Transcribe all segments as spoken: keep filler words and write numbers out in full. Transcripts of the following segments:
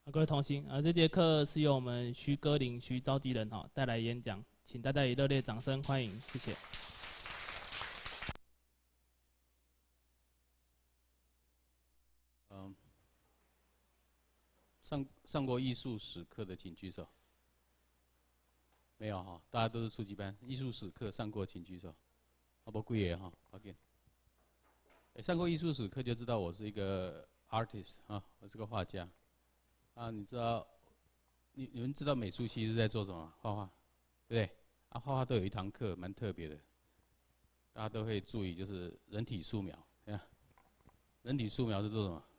各位同行，啊，这节课是由我们徐歌林、徐召集人哈带来演讲，请大家以热烈掌声欢迎，谢谢。 嗯，上上过艺术史课的请举手。没有哈，大家都是初级班，艺术史课上过请举手。好不贵耶哈 ，OK。上过艺术史课就知道我是一个 artist 啊，我是个画家。啊，你知道，你你们知道美术系是在做什么？画画，对不对？啊，画画都有一堂课蛮特别的，大家都会注意，就是人体素描。看，人体素描是做什么？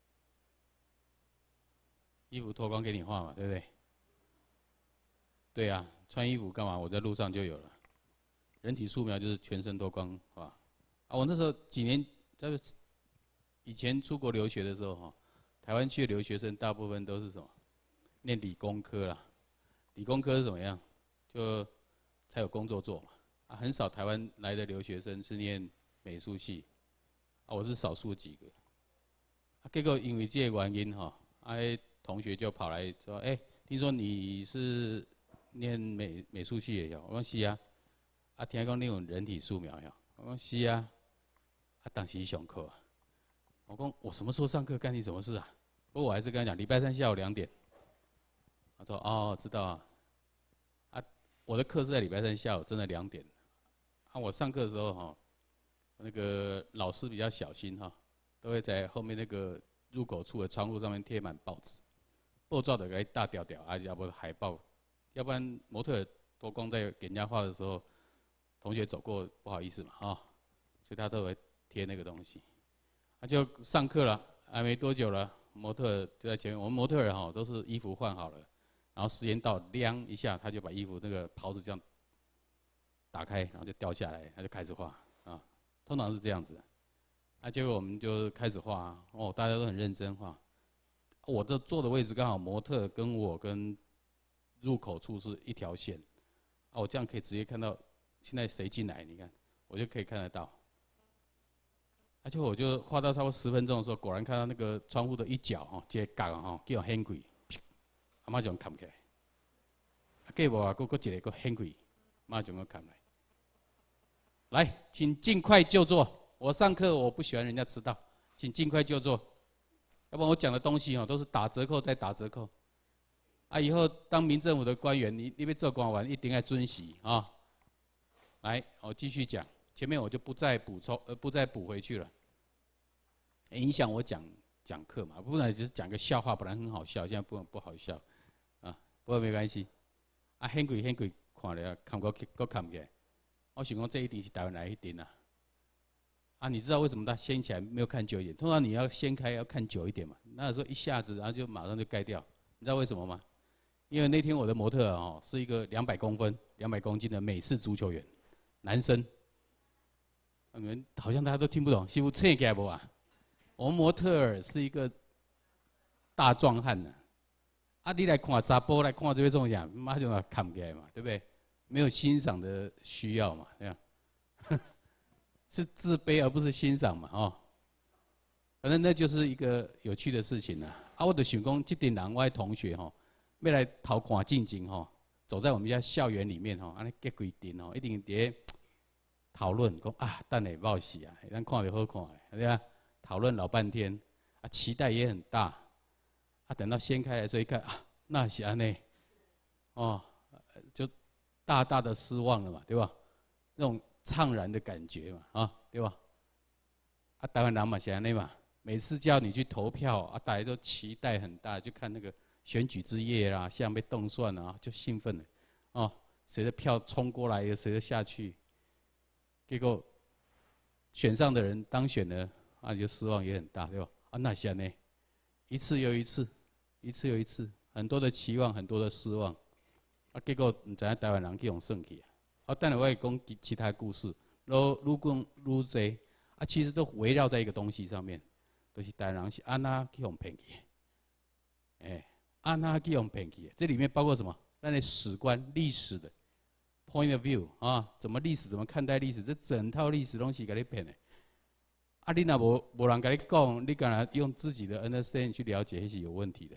衣服脱光给你画嘛，对不对？对呀、啊，穿衣服干嘛？我在路上就有了。人体素描就是全身脱光，好吧？啊，我那时候几年在以前出国留学的时候哈。台湾去的留学生大部分都是什么？念理工科啦，理工科是怎么样？就才有工作做嘛。啊，很少台湾来的留学生是念美术系，啊，我是少数几个。啊，结果因为这个原因哈，啊，同学就跑来说：“哎、欸，听说你是念美美术系的哟？”我说：“是啊。”啊，听讲你有人体素描哟？我说：“是啊。”啊，当时上课啊，我说：“我什么时候上课干你什么事啊？”不过我还是跟他讲，礼拜三下午两点。他说：“哦，知道啊。”啊，我的课是在礼拜三下午，真的两点。啊，我上课的时候哈，那个老师比较小心哈，都会在后面那个入口处的窗户上面贴满报纸，报纸的给大条条，啊，要不海报，要不然模特脱光在给人家画的时候，同学走过不好意思嘛啊，所以他都会贴那个东西。他、啊、就上课了，还没多久了。模特就在前面，我们模特儿哈都是衣服换好了，然后时间到，亮一下，他就把衣服那个袍子这样打开，然后就掉下来，他就开始画啊，通常是这样子。啊，结果我们就开始画，哦，大家都很认真画。我这坐的位置刚好模特跟我跟入口处是一条线，啊，我这样可以直接看到现在谁进来，你看，我就可以看得到。而且我就画到差不多十分钟的时候，果然看到那个窗户的一角哈，这个角哈叫很贵，阿妈就看起来。啊，结果啊，佫佫一个佫很贵，马上就看来。来，请尽快就座。我上课我不喜欢人家迟到，请尽快就座。要不然我讲的东西哈都是打折扣再打折扣。啊，以后当民政府的官员，你你要做官员一定要遵循啊。来，我继续讲。前面我就不再补充，呃，不再补回去了，影响我讲讲课嘛。不然只是讲个笑话，本来很好笑，现在不不好笑，啊，不过没关系。啊，很贵很贵，看了看过过看不起来。我想讲这一定是台湾来一定啊。啊，你知道为什么他掀起来没有看久一点？通常你要掀开要看久一点嘛。那时候一下子，然后就马上就盖掉。你知道为什么吗？因为那天我的模特哦是一个两百公分、两百公斤的美式足球员，男生。你们好像大家都听不懂，媳妇切起来不啊？我们模特儿是一个大壮汉呢、啊，啊，你来看查甫来看这边这种样，马上就看不起来嘛，对不对？没有欣赏的需要嘛，对吧？是自卑而不是欣赏嘛，哦。反正那就是一个有趣的事情啦。啊，我就想讲，这群人我的同学吼，要来偷看进前吼，走在我们家校园里面吼，安尼结规定吼，一定伫讨论讲啊，等下报喜啊，咱看着好看的，对吧？讨论老半天，啊，期待也很大，啊，等到掀开来时候一看啊，那是安尼，哦，就大大的失望了嘛，对吧？那种怅然的感觉嘛，啊，对吧？啊，台湾人嘛是安尼嘛，每次叫你去投票啊，大家都期待很大，就看那个选举之夜啦，像被动算啊，就兴奋了，哦，谁的票冲过来，谁的下去。结果选上的人当选了，啊，就失望也很大，对吧？啊，那现呢，一次又一次，一次又一次，很多的期望，很多的失望，啊，结果唔知影台湾人去用算去啊。啊，当然我也讲其其他故事，愈愈讲愈多，啊，其实都围绕在一个东西上面，都、就是台湾人是安那去用骗去，哎，安那去用骗去，这里面包括什么？咱的史观、历史的。point of view 啊，怎么历史怎么看待历史？这整套历史东西给你骗的。啊，你若无无人跟你讲，你敢用自己的 understand 去了解，是有问题的。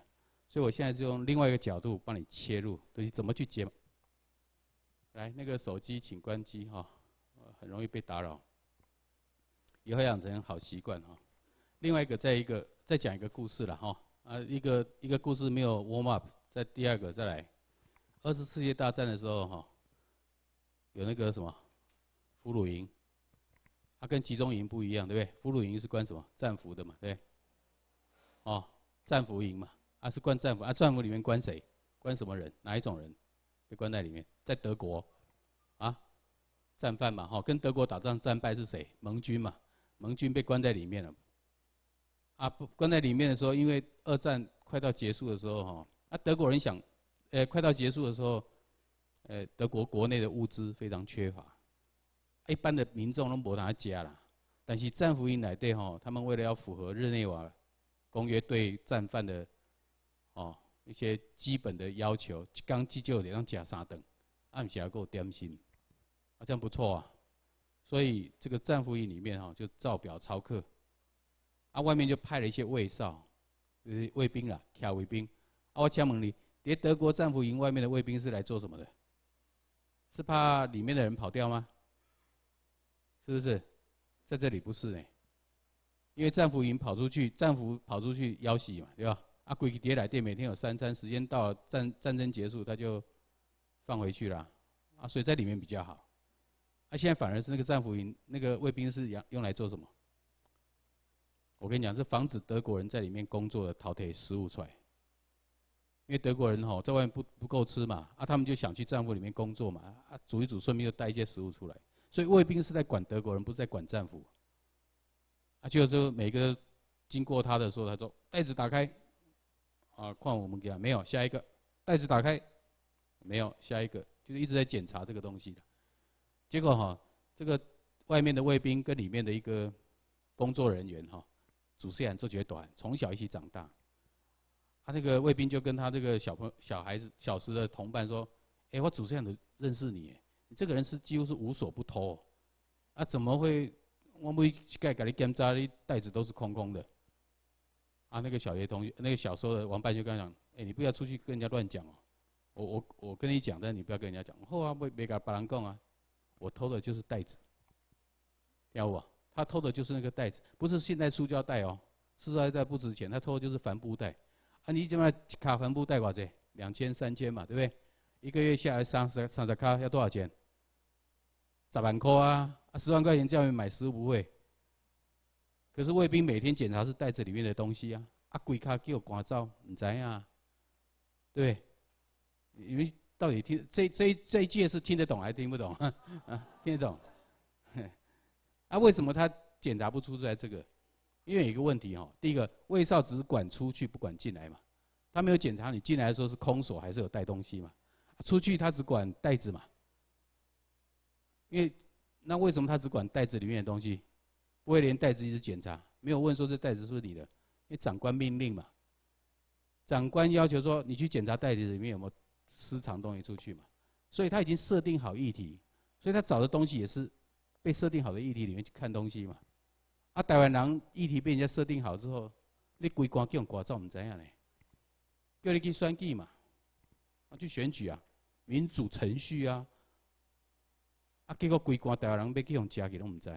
所以我现在就用另外一个角度帮你切入，就是怎么去解。来，那个手机请关机哈，很容易被打扰。以后养成好习惯哈。另外一个，再一个再讲一个故事了哈。啊，一个一个故事没有 warm up， 再第二个再来。二次世界大战的时候哈，有那个什么俘虏营，它、啊、跟集中营不一样，对不对？俘虏营是关什么战俘的嘛，对不对？哦，战俘营嘛，啊是关战俘，啊战俘里面关谁？关什么人？哪一种人被关在里面？在德国，啊，战犯嘛，哈、哦，跟德国打仗战败是谁？盟军嘛，盟军被关在里面了。啊，不关在里面的时候，因为二战快到结束的时候，哈，啊德国人想，呃，快到结束的时候，呃，德国国内的物资非常缺乏，一般的民众都没拿家啦。但是战俘营内底吼，他们为了要符合日内瓦公约对战犯的哦一些基本的要求，一天至少得让吃三顿，暗时还够点心，啊这样不错啊。所以这个战俘营里面哈就照表操课，啊外面就派了一些卫哨，就是卫兵啦，卡卫兵。啊我请问你，在德国战俘营外面的卫兵是来做什么的？是怕里面的人跑掉吗？是不是？在这里不是呢，因为战俘营跑出去，战俘跑出去要挟嘛，对吧？啊，规个碟来店每天有三餐，时间到了战战争结束他就放回去了，啊，所以在里面比较好。啊，现在反而是那个战俘营那个卫兵是用用来做什么？我跟你讲，是防止德国人在里面工作的淘汰食物出来，因为德国人吼在外面不不够吃嘛，啊，他们就想去战俘里面工作嘛，啊，煮一煮，顺便就带一些食物出来。所以卫兵是在管德国人，不是在管战俘。啊，就就每个经过他的时候，他说袋子打开，啊，换我们给他没有，下一个袋子打开，没有，下一个，就是一直在检查这个东西的。结果哈，这个外面的卫兵跟里面的一个工作人员哈，主持人做决短，从小一起长大。他、啊、那个卫兵就跟他这个小朋友、小孩子、小时的同伴说：“哎、欸，我主持人都认识你。”你这个人是几乎是无所不偷、哦，啊，怎么会？我每一盖给你检查，你袋子都是空空的。啊，那个小学同学，那个小时候的王伴就跟他讲：“哎、欸，你不要出去跟人家乱讲哦，我我我跟你讲，但是你不要跟人家讲。好啊，没没跟别人讲啊，我偷的就是袋子，要不？他偷的就是那个袋子，不是现在塑胶袋哦，塑胶袋不值钱，他偷的就是帆布袋。啊，你怎么卡帆布袋多少钱？两千、三千嘛，对不对？一个月下来三十三十卡要多少钱？十万块啊！啊，十万块钱叫你买食物不会。可是卫兵每天检查是袋子里面的东西啊，啊，规卡给我赶走，唔知啊，对不对？你们到底听这这这一届是听得懂还是听不懂？啊，听得懂。啊，为什么他检查不出来这个？因为有一个问题哈，第一个卫哨只管出去不管进来嘛，他没有检查你进来的时候是空手还是有带东西嘛，出去他只管袋子嘛。因为那为什么他只管袋子里面的东西，不会连袋子一直检查？没有问说这袋子是不是你的？因为长官命令嘛，长官要求说你去检查袋子里面有没有私藏东西出去嘛，所以他已经设定好议题，所以他找的东西也是被设定好的议题里面去看东西嘛。啊，台湾人议题被人家设定好之后，你规关叫人刮走唔知影呢？叫你去选举嘛，啊去选举啊，民主程序啊。啊，结果规关台湾人要去用加给都唔知，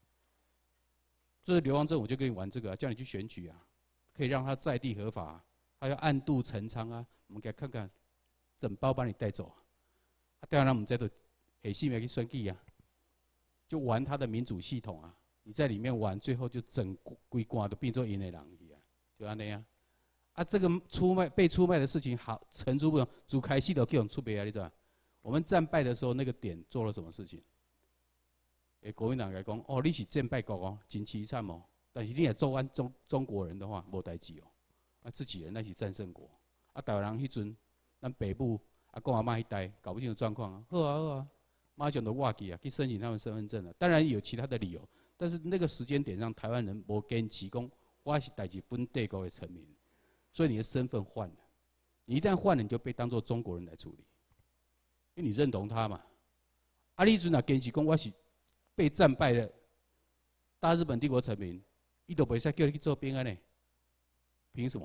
这流亡政府就跟你玩这个、啊，叫你去选举啊，可以让他在地合法、啊，还要暗度陈仓啊，我们给他看看，整包把你带走啊，啊台湾人唔知道，很细微去选举啊，就玩他的民主系统啊，你在里面玩，最后就整规关都变做因的人去啊，就安尼啊，啊这个出卖被出卖的事情好层出不穷，主开始都叫人出卖啊，你知道？我们战败的时候，那个点做了什么事情？诶，国民党来讲，哦，你是战败国哦，真凄惨哦。但是你也做完中中国人的话，无代志哦。啊，自己人那是战胜国。啊，台湾人迄阵，咱北部阿公阿妈迄代搞不清楚状况啊，好啊好啊，马上就挖去啊，去申请他们身份证了。当然有其他的理由，但是那个时间点让台湾人无坚持讲，我是代志本帝国的臣民，所以你的身份换了。你一旦换了，你就被当作中国人来处理。因为你认同他嘛，啊，你阵啊坚持讲我是被战败的大日本帝国臣民，伊都袂使叫你去做兵啊呢？凭什么？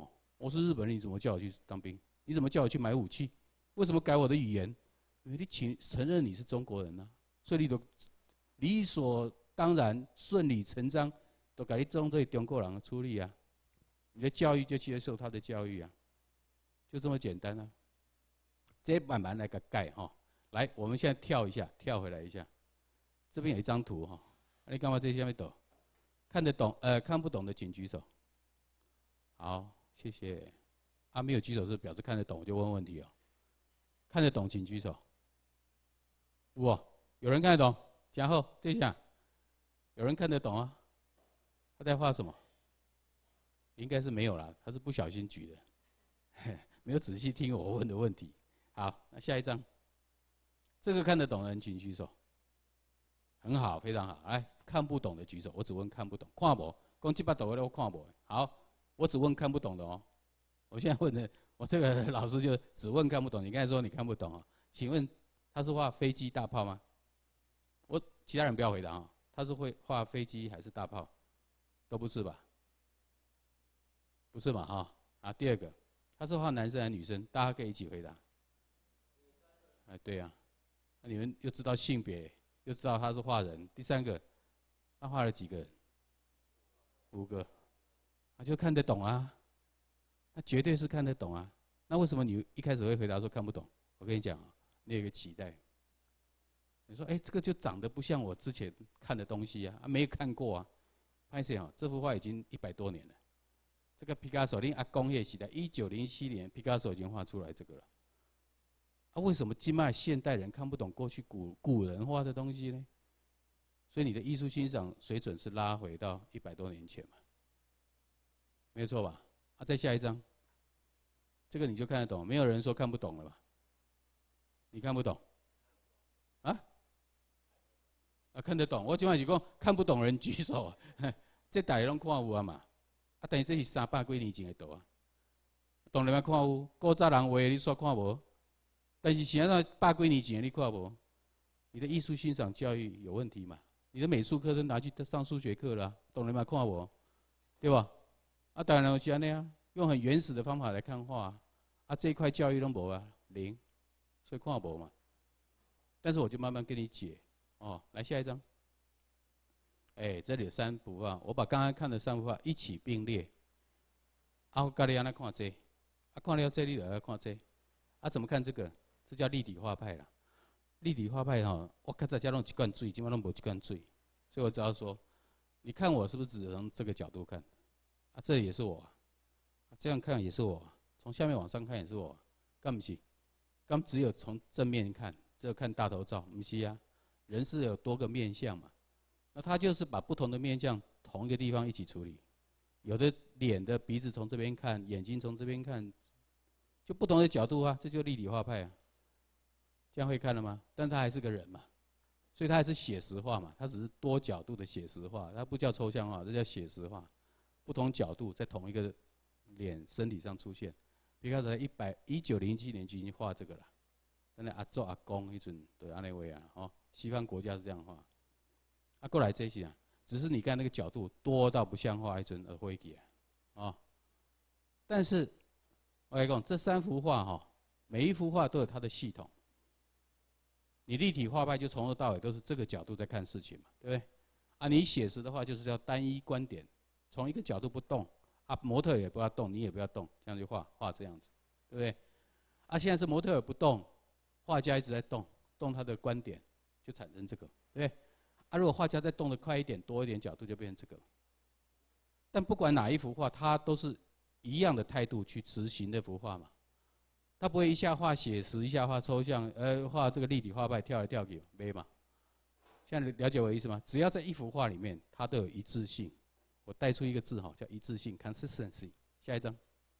我是日本人，你怎么叫我去当兵？你怎么叫我去买武器？为什么改我的语言？因为你请承认你是中国人啊，所以你都理所当然、顺理成章，都给你当作中国人处理啊。你的教育就接受他的教育啊，就这么简单啊。这慢慢来个改哈。来，我们现在跳一下，跳回来一下。这边有一张图哈，你干嘛在下面抖？看得懂呃看不懂的请举手。好，谢谢。啊，没有举手是表示看得懂，我就问问题哦。看得懂请举手。哇，有人看得懂？然后对下，有人看得懂啊？他在画什么？应该是没有啦，他是不小心举的，没有仔细听我问的问题。好，那下一张，这个看得懂的人请举手。很好，非常好。来，看不懂的举手，我只问看不懂。看不，讲这把抖的我看不。好，我只问看不懂的哦。我现在问的，我这个老师就只问看不懂。你刚才说你看不懂啊？请问他是画飞机大炮吗？我其他人不要回答啊。他是会画飞机还是大炮？都不是吧？不是嘛哈？啊，第二个，他是画男生还是女生？大家可以一起回答。哎，对呀、啊，那你们又知道性别，又知道他是画人。第三个，他画了几个人？五个，他就看得懂啊，他绝对是看得懂啊。那为什么你一开始会回答说看不懂？我跟你讲啊，你有一个期待。你说，哎，这个就长得不像我之前看的东西啊，啊没有看过啊。拍摄啊，这幅画已经一百多年了。这个皮卡索，你阿公那时代，一九零七年，皮卡索已经画出来这个了。啊，为什么今麦现代人看不懂过去古古人画的东西呢？所以你的艺术欣赏水准是拉回到一百多年前嘛，没有错吧？啊，再下一张，这个你就看得懂，没有人说看不懂了吧？你看不懂？啊？啊，看得懂？我今麦是讲看不懂的人举手啊，这大家拢看有啊嘛？啊，但是这是三百几年前的图啊，当然嘛看有，古早人画的你煞看无？但是现在百几年前的你看无？你的艺术欣赏教育有问题嘛？你的美术课都拿去上数学课了、啊，当然嘛看无，对吧？啊，当然是安尼啊，用很原始的方法来看画啊，啊这一块教育都无啊，零，所以看无嘛。但是我就慢慢跟你解，哦，来下一张。哎、欸，这里有三幅画，我把刚刚看的三幅画一起并列。啊，我教你安怎看这，啊，看了这里就要看这，啊，怎么看这个？这叫立体画派啦。立体画派哈，我较早只弄一罐水，今晚拢无一罐水，所以我只要说，你看我是不是只从这个角度看？啊，这也是我、啊，这样看也是我、啊，从下面往上看也是我、啊，干不起？刚只有从正面看，只有看大头照，不是啊？人是有多个面相嘛。那他就是把不同的面相同一个地方一起处理，有的脸的鼻子从这边看，眼睛从这边看，就不同的角度啊，这就立体画派啊。这样会看了吗？但他还是个人嘛，所以他还是写实画嘛，他只是多角度的写实画，它不叫抽象画，这叫写实画，不同角度在同一个脸身体上出现。皮卡索一百一九零七年就已经画这个了，那阿祖阿公那阵对安尼位啊，哦，西方国家是这样画。啊，过来这些啊，只是你看那个角度多到不像画一尊而会给啊，哦。但是我跟你讲，这三幅画哈，每一幅画都有它的系统。你立体画派就从头到尾都是这个角度在看事情嘛，对不对？啊，你写实的话就是要单一观点，从一个角度不动，啊，模特也不要动，你也不要动，这样就画画这样子，对不对？啊，现在是模特不动，画家一直在动，动他的观点，就产生这个，对不对？啊，如果画家再动得快一点、多一点角度，就变成这个。但不管哪一幅画，他都是一样的态度去执行那幅画嘛。他不会一下画写实，一下画抽象，呃，画这个立体画派跳来跳去，没嘛？现在了解我的意思吗？只要在一幅画里面，它都有一致性。我带出一个字哈，叫一致性 （consistency）。下一张。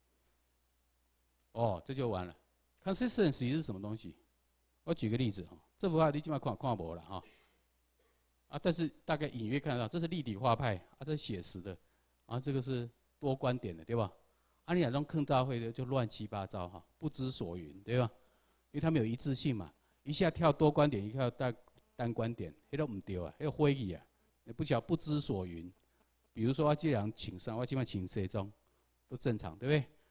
哦，这就完了。consistency 是什么东西？我举个例子哈，这幅画你起码看看无了哈。啊，但是大概隐约看得到，这是立体画派，啊，这是写实的，啊，这个是多观点的，对吧？啊，你那种坑大会的就乱七八糟哈，不知所云，对吧？因为他们有一致性嘛，一下跳多观点，一下单单观点，那都唔对啊，那个会议啊，你不晓不知所云。比如说我这人请上，我今晚请西装，都正常，对不对？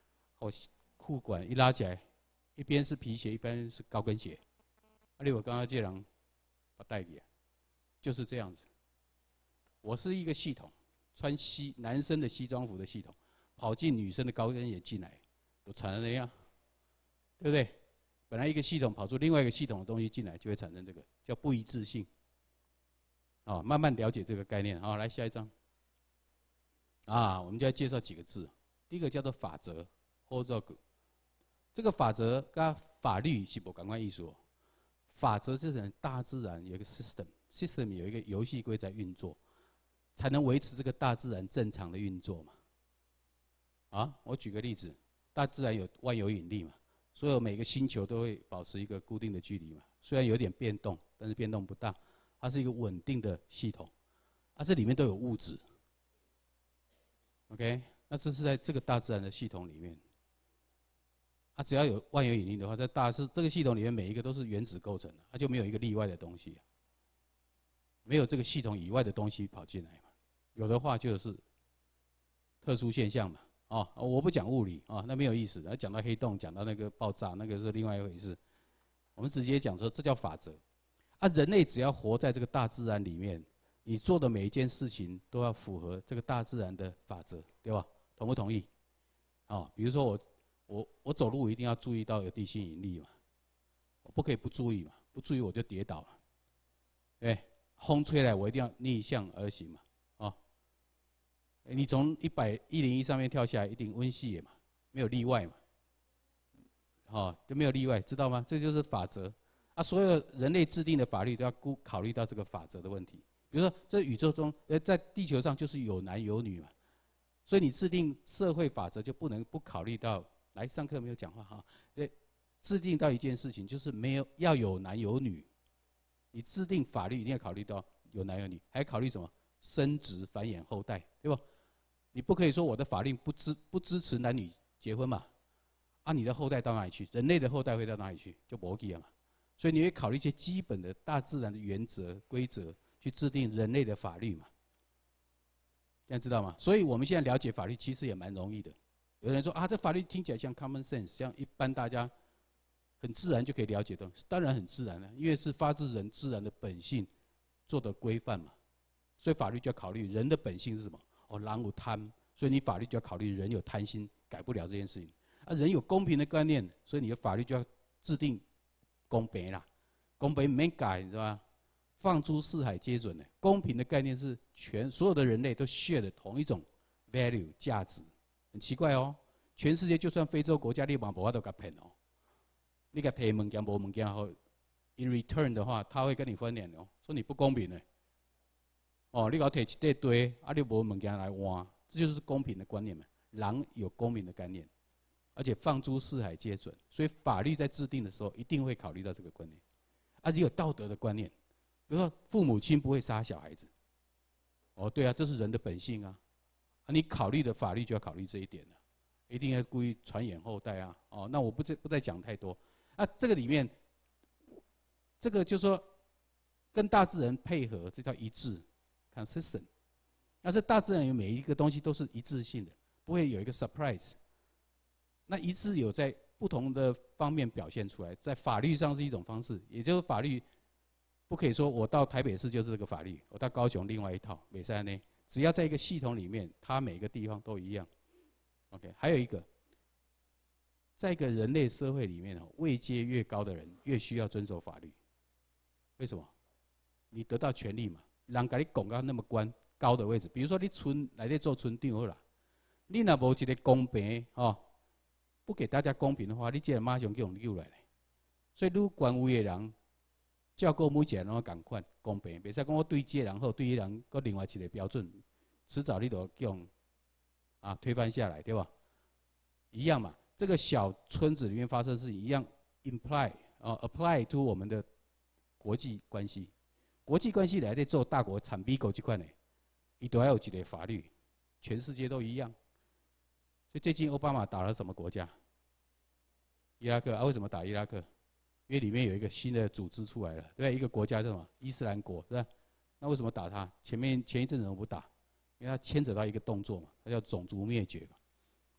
哦，裤管一拉起来，一边是皮鞋，一边是高跟鞋。啊，你我刚刚这人把带给，就是这样子。我是一个系统，穿西男生的西装服的系统，跑进女生的高跟鞋进来，都产生那样，对不对？本来一个系统跑出另外一个系统的东西进来，就会产生这个叫不一致性。啊、哦，慢慢了解这个概念。好，来下一章。啊，我们就要介绍几个字。第一个叫做法则，或者这个法则跟法律是不相关意思哦。法则就是大自然有一个 system，system 有一个游戏规则运作，才能维持这个大自然正常的运作嘛。啊，我举个例子，大自然有万有引力嘛，所有每个星球都会保持一个固定的距离嘛，虽然有点变动，但是变动不大，它是一个稳定的系统。啊，这里面都有物质。OK， 那这是在这个大自然的系统里面。啊，只要有万有引力的话，在大是这个系统里面每一个都是原子构成的，它就没有一个例外的东西、啊，没有这个系统以外的东西跑进来嘛。有的话就是特殊现象嘛。哦，我不讲物理啊、哦，那没有意思。那讲到黑洞，讲到那个爆炸，那个是另外一回事。我们直接讲说，这叫法则。啊，人类只要活在这个大自然里面，你做的每一件事情都要符合这个大自然的法则，对吧？同不同意？哦，比如说我。我我走路一定要注意到有地心引力嘛，我不可以不注意嘛，不注意我就跌倒了。对，风吹来我一定要逆向而行嘛，哦，你从一百一零一上面跳下来一定温系嘛，没有例外嘛，哦，就没有例外，知道吗？这就是法则啊，所有人类制定的法律都要顾考虑到这个法则的问题。比如说，在宇宙中，呃，在地球上就是有男有女嘛，所以你制定社会法则就不能不考虑到。来上课没有讲话哈，对，制定到一件事情就是没有要有男有女，你制定法律一定要考虑到有男有女，还考虑什么生殖繁衍后代，对吧？你不可以说我的法律不支不支持男女结婚嘛，啊，你的后代到哪里去？人类的后代会到哪里去？就没记了嘛。所以你会考虑一些基本的大自然的原则规则，去制定人类的法律嘛。这样知道吗？所以我们现在了解法律其实也蛮容易的。有人说啊，这法律听起来像 common sense， 像一般大家很自然就可以了解的，当然很自然了，因为是发自人自然的本性做的规范嘛。所以法律就要考虑人的本性是什么？哦，人有贪，所以你法律就要考虑人有贪心，改不了这件事情。啊，人有公平的观念，所以你的法律就要制定公平啦，公平没改，你知道吧？放诸四海皆准的，公平的概念是全所有的人类都 share 的同一种 value 价值。很奇怪哦，全世界就算非洲国家，你嘛无法度甲骗哦。你甲摕物件无物件后 ，in return 的话，他会跟你分脸哦，说你不公平的。哦，你甲我摕一堆堆，啊，你无物件来换，这就是公平的观念嘛。人有公平的概念，而且放诸四海皆准，所以法律在制定的时候一定会考虑到这个观念。啊，你有道德的观念，比如说父母亲不会杀小孩子。哦，对啊，这是人的本性啊。啊，你考虑的法律就要考虑这一点了，一定要故意传衍后代啊！哦，那我不再不再讲太多。啊，这个里面，这个就是说跟大自然配合，这叫一致 （consistent）。但是大自然有每一个东西都是一致性的，不会有一个 surprise。那一致有在不同的方面表现出来，在法律上是一种方式，也就是法律不可以说我到台北市就是这个法律，我到高雄另外一套，美山呢。只要在一个系统里面，它每个地方都一样。OK， 还有一个，在一个人类社会里面，位阶越高的人越需要遵守法律。为什么？你得到权利嘛，人给你拱到那么官高的位置，比如说你村来这做村长好啦，你若无一个公平哦，不给大家公平的话，你这马上叫人溜来。所以，愈官位的人。照顾每一个人拢共款公平，袂使讲我对这个人好，对迄人搁另外一个标准，迟早你都叫人啊推翻下来，对吧？一样嘛，这个小村子里面发生的事情一样 ，imply 啊 apply to 我们的国际关系，国际关系来在做大国产美国这块呢，伊都要有一个法律，全世界都一样。所以最近奥巴马打了什么国家？伊拉克啊？为什么打伊拉克？因为里面有一个新的组织出来了，对吧？一个国家叫什么？伊斯兰国，对吧？那为什么打他？前面前一阵子我不打，因为他牵扯到一个动作嘛，它叫种族灭绝嘛。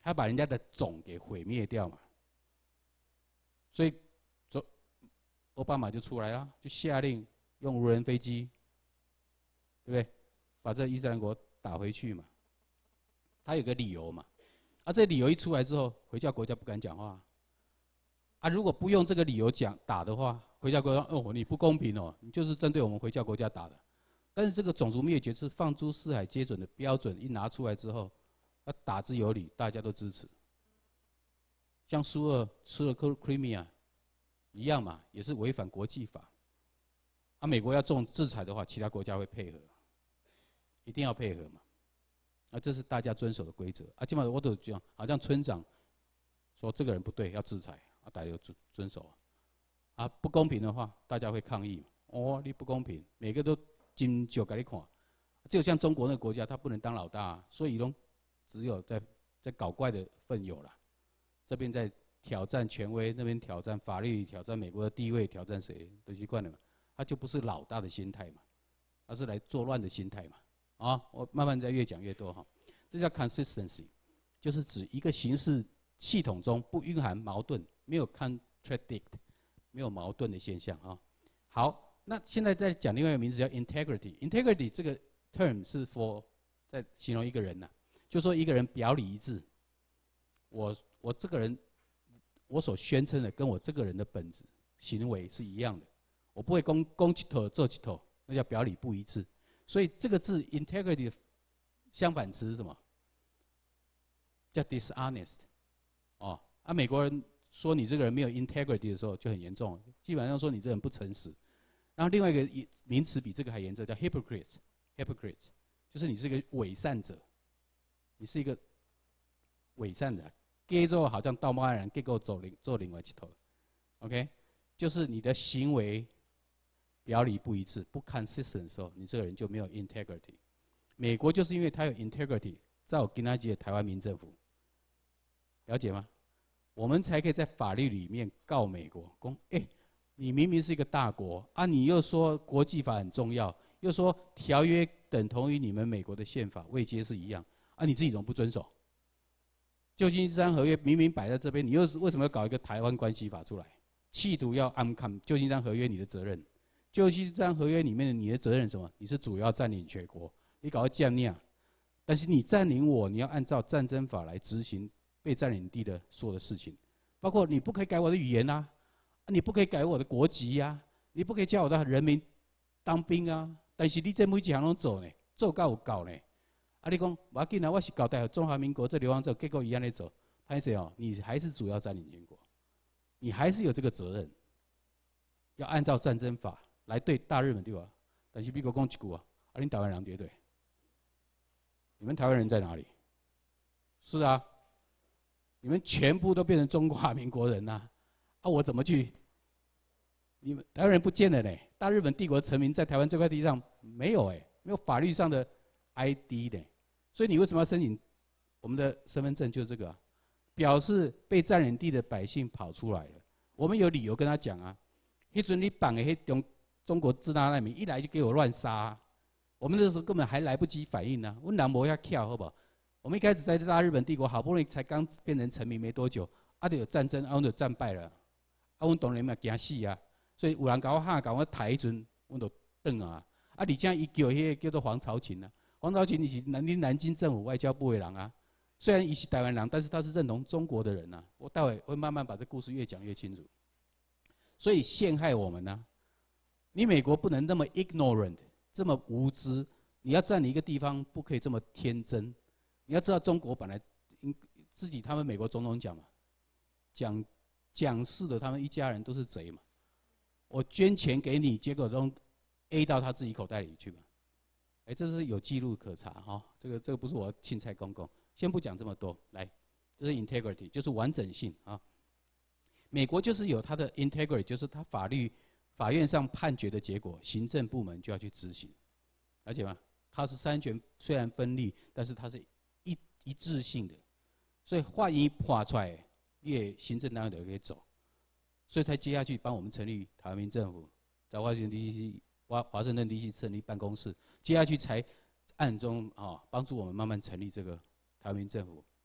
他把人家的种给毁灭掉嘛。所以，走，奥巴马就出来了，就下令用无人飞机，对不对？把这伊斯兰国打回去嘛。他有个理由嘛，啊，这理由一出来之后，回教国家不敢讲话。啊，如果不用这个理由讲打的话，回教国家哦，你不公平哦，你就是针对我们回教国家打的。但是这个种族灭绝是放诸四海皆准的标准一拿出来之后，啊，打之有理，大家都支持。像苏俄吃了克 Crimea 一样嘛，也是违反国际法。啊，美国要重制裁的话，其他国家会配合，一定要配合嘛。啊，这是大家遵守的规则。啊，基本上我都讲，好像村长说这个人不对，要制裁，啊，大家就遵遵守啊。啊，不公平的话，大家会抗议嘛。哦，你不公平，每个都金就给你看。只有像中国那个国家，他不能当老大，啊，所以呢，只有在在搞怪的份有了。这边在挑战权威，那边挑战法律，挑战美国的地位，挑战谁都习惯了嘛。他就不是老大的心态嘛，他是来作乱的心态嘛。啊，我慢慢再越讲越多哈。这叫 consistency， 就是指一个形式系统中不蕴含矛盾，没有 contradict， 没有矛盾的现象啊。好，那现在再讲另外一个名字叫 integrity。integrity 这个 term 是 for 在形容一个人呐，就说一个人表里一致。我我这个人，我所宣称的跟我这个人的本质行为是一样的，我不会攻攻击头做起头，那叫表里不一致。所以这个字 integrity 的相反词是什么？叫 dishonest。哦，啊，美国人说你这个人没有 integrity 的时候就很严重，基本上说你这人不诚实。然后另外一个名词比这个还严重，叫 hypocrite。hypocrite 就是你是一个伪善者，你是一个伪善的。假做好像道貌岸然，结果走另做另外一头 ，OK， 就是你的行为表里不一致、不 consistent 的时候，你这个人就没有 integrity。美国就是因为它有 integrity， 才有今仔日的台湾民政府，了解吗？我们才可以在法律里面告美国，说，哎、欸，你明明是一个大国啊，你又说国际法很重要，又说条约等同于你们美国的宪法，位阶是一样，啊，你自己怎么不遵守？旧金山合约明明摆在这边，你又是为什么要搞一个台湾关系法出来？企图要暗砍旧金山合约你的责任。旧金山合约里面的你的责任是什么？你是主要占领全国，你搞到这样，但是你占领我，你要按照战争法来执行被占领地的所有的事情，包括你不可以改我的语言啊，你不可以改我的国籍啊，你不可以叫我的人民当兵啊。但是你这每一项拢做呢，做到有够呢。啊，你讲不要紧啊，我是交代中华民国这流亡者，结果一样的走，拍谁哦？你还是主要占领全国，你还是有这个责任，要按照战争法来对大日本对吧？但是美国讲一句啊，啊，你台湾人绝对，你们台湾人在哪里？是啊，你们全部都变成中华民国人呐、啊，啊，我怎么去？你们台湾人不见了呢？大日本帝国臣民在台湾这块地上没有哎、欸，没有法律上的 I D 的。所以你为什么要申请我们的身份证？就是这个、啊，表示被占领地的百姓跑出来了。我们有理由跟他讲啊，那阵你绑的那中中国自大难民一来就给我乱杀、啊，我们那时候根本还来不及反应呢、啊。我们人没遐巧，好不好？我们一开始在大日本帝国好不容易才刚变成臣民没多久，啊，就有战争，啊，我们就战败了，啊，我们当然嘛惊死啊。所以有人搞我喊，搞我抬迄阵，我就转啊。啊，而且伊叫迄个叫做黄朝琴啊。黄朝琴是南京南京政府外交部的人啊，虽然他是台湾人，但是他是认同中国的人啊。我待会会慢慢把这故事越讲越清楚。所以陷害我们呢、啊，你美国不能那么 ignorant， 这么无知。你要占领一个地方，不可以这么天真。你要知道，中国本来自己他们美国总统讲嘛，讲讲事的他们一家人都是贼嘛。我捐钱给你，结果都 A 到他自己口袋里去嘛。哎、欸，这是有记录可查哈、哦。这个这个不是我钦差公公，先不讲这么多，来，这是 integrity， 就是完整性啊。美国就是有它的 integrity， 就是它法律法院上判决的结果，行政部门就要去执行，了解吗？它是三权虽然分立，但是它是一一致性的，所以话一画出来，越行政单位就可以走，所以才接下去帮我们成立台湾民政府，在华盛顿 D C 华华盛顿 D C 成立办公室，接下去才暗中啊帮助我们慢慢成立这个台湾民政府。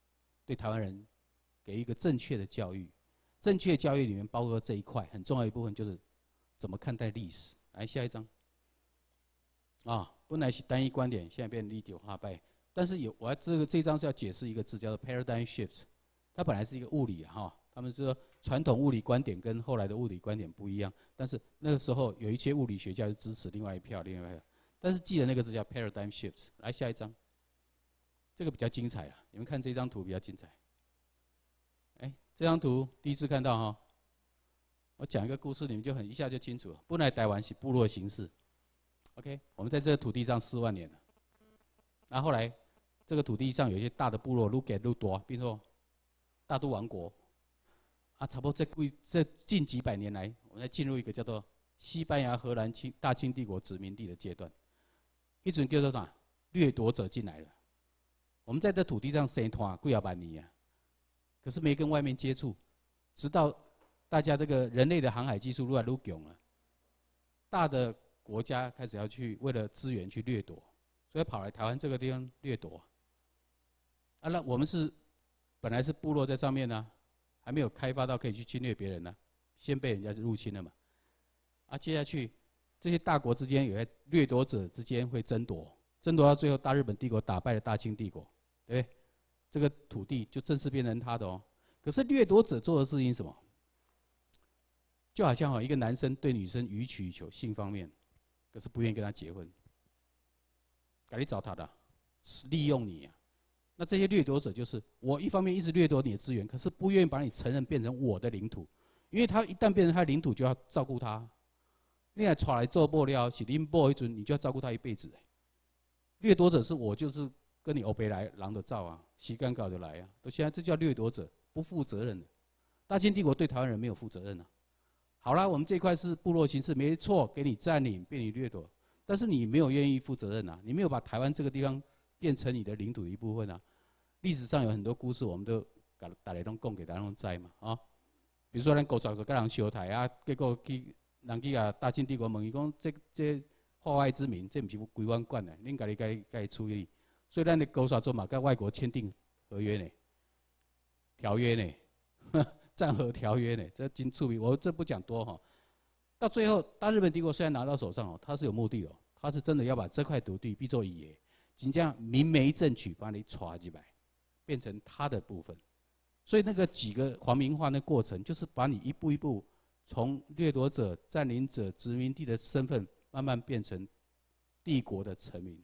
对台湾人给一个正确的教育。正确教育里面包括这一块很重要一部分，就是怎么看待历史。来下一章。啊，本来是单一观点，现在变立体化败。但是有我要这个这一章是要解释一个字，叫做 paradigm shift。它本来是一个物理哈、啊，他们说传统物理观点跟后来的物理观点不一样，但是那个时候有一些物理学家是支持另外一票，另外一票。但是记得那个字叫 paradigm shift。来下一章，这个比较精彩了，你们看这张图比较精彩。哎，这张图第一次看到哈，我讲一个故事，你们就很一下就清楚了。本来台湾是部落形式 ，OK， 我们在这个土地上四万年了。那后来这个土地上有一些大的部落，愈给愈多，比如说大都王国。啊，差不多这贵这近几百年来，我们在进入一个叫做西班牙、荷兰清大清帝国殖民地的阶段。一种叫做啥？掠夺者进来了。我们在这土地上生团几啊万年啊。可是没跟外面接触，直到大家这个人类的航海技术越来越强了，大的国家开始要去为了资源去掠夺，所以跑来台湾这个地方掠夺。啊，那我们是本来是部落在上面呢、啊，还没有开发到可以去侵略别人呢、啊，先被人家入侵了嘛。啊，接下去这些大国之间有些掠夺者之间会争夺，争夺到最后，大日本帝国打败了大清帝国，对不对？这个土地就正式变成他的哦。可是掠夺者做的事情是什么？就好像哈一个男生对女生予取予求性方面，可是不愿意跟他结婚，赶紧找他的、啊，利用你啊。那这些掠夺者就是我一方面一直掠夺你的资源，可是不愿意把你承认变成我的领土，因为他一旦变成他的领土，就要照顾他。你来带来做不了，是恁某一阵，你就要照顾他一辈子。掠夺者是我就是跟你欧北来狼的照啊，时间搞就来啊，都现在这叫掠夺者，不负责任的。大清帝国对台湾人没有负责任啊。好啦，我们这一块是部落形式，没错，给你占领，被你掠夺，但是你没有愿意负责任啊，你没有把台湾这个地方变成你的领土的一部分啊。历史上有很多故事，我们都把大家拢讲给大家拢知嘛啊。比如说咱高stra跟人相台啊，结果去人去啊大清帝国问伊讲，这这化外之民，这不是归阮管的，恁家己家己家己处理。所以咱的高stra做嘛，跟外国签订合约呢，条约呢，战和条约呢，这真出名。我这不讲多哈。到最后，大日本帝国虽然拿到手上哦，他是有目的哦，他是真的要把这块土地逼作伊的，真正明媒正娶把你抓进来，变成他的部分。所以那个几个皇民化的过程，就是把你一步一步从掠夺者、占领者、殖民地的身份，慢慢变成帝国的臣民。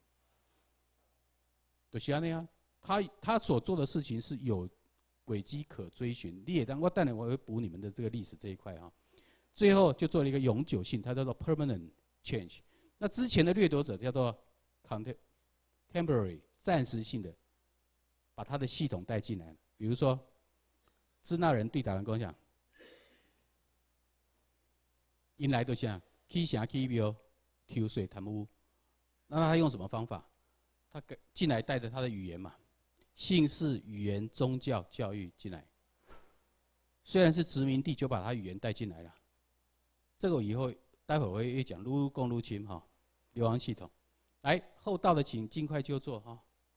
就是安尼啊，他他所做的事情是有轨迹可追寻。你也当我当然我会补你们的这个历史这一块啊。最后就做了一个永久性，它叫做 permanent change。那之前的掠夺者叫做 contemporary 暂时性的，把他的系统带进来。比如说，支那人对台湾讲讲，因来都像起城起庙、抽水贪污，那他用什么方法？他进来带着他的语言嘛，姓氏、语言、宗教、教育进来。虽然是殖民地，就把他语言带进来了。这个以后待会我会讲，愈讲愈清哈，流亡系统。来，后道的请尽快就坐哈。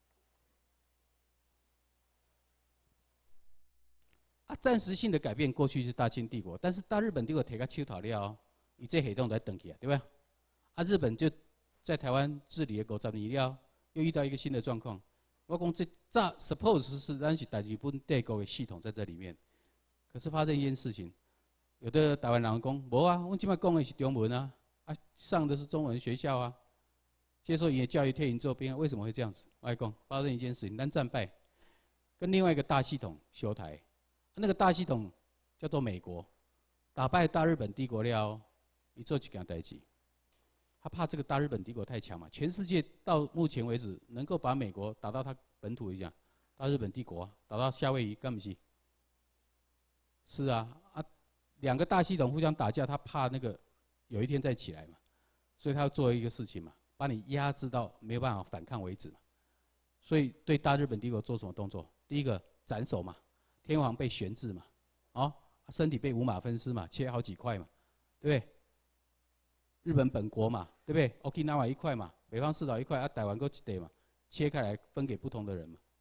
啊，暂时性的改变，过去是大清帝国，但是大日本帝国摕个手头了，伊这系统才转去啊，对吧？啊，日本就在台湾治理了五十年了。又遇到一个新的状况，我讲这乍 suppose 是咱是大日本帝国的系统在这里面，可是发生一件事情，有的台湾人讲，无啊，我今麦讲的是中文啊，啊上的是中文学校啊，接受伊的教育退隐做兵啊，为什么会这样子？我来讲，发生一件事情，咱战败，跟另外一个大系统修台，那个大系统叫做美国，打败大日本帝国了，伊做一件代志。他怕这个大日本帝国太强嘛，全世界到目前为止能够把美国打到他本土一样，大日本帝国、啊、打到夏威夷，干不是？是啊，啊，两个大系统互相打架，他怕那个有一天再起来嘛，所以他要做一个事情嘛，把你压制到没有办法反抗为止嘛。所以对大日本帝国做什么动作？第一个斩首嘛，天皇被悬置嘛，哦，身体被五马分尸嘛，切好几块嘛，对不对？日本本国嘛，对不对 ？Okinawa 一块嘛，北方四岛一块，啊，台湾各一块嘛，切开来分给不同的人嘛。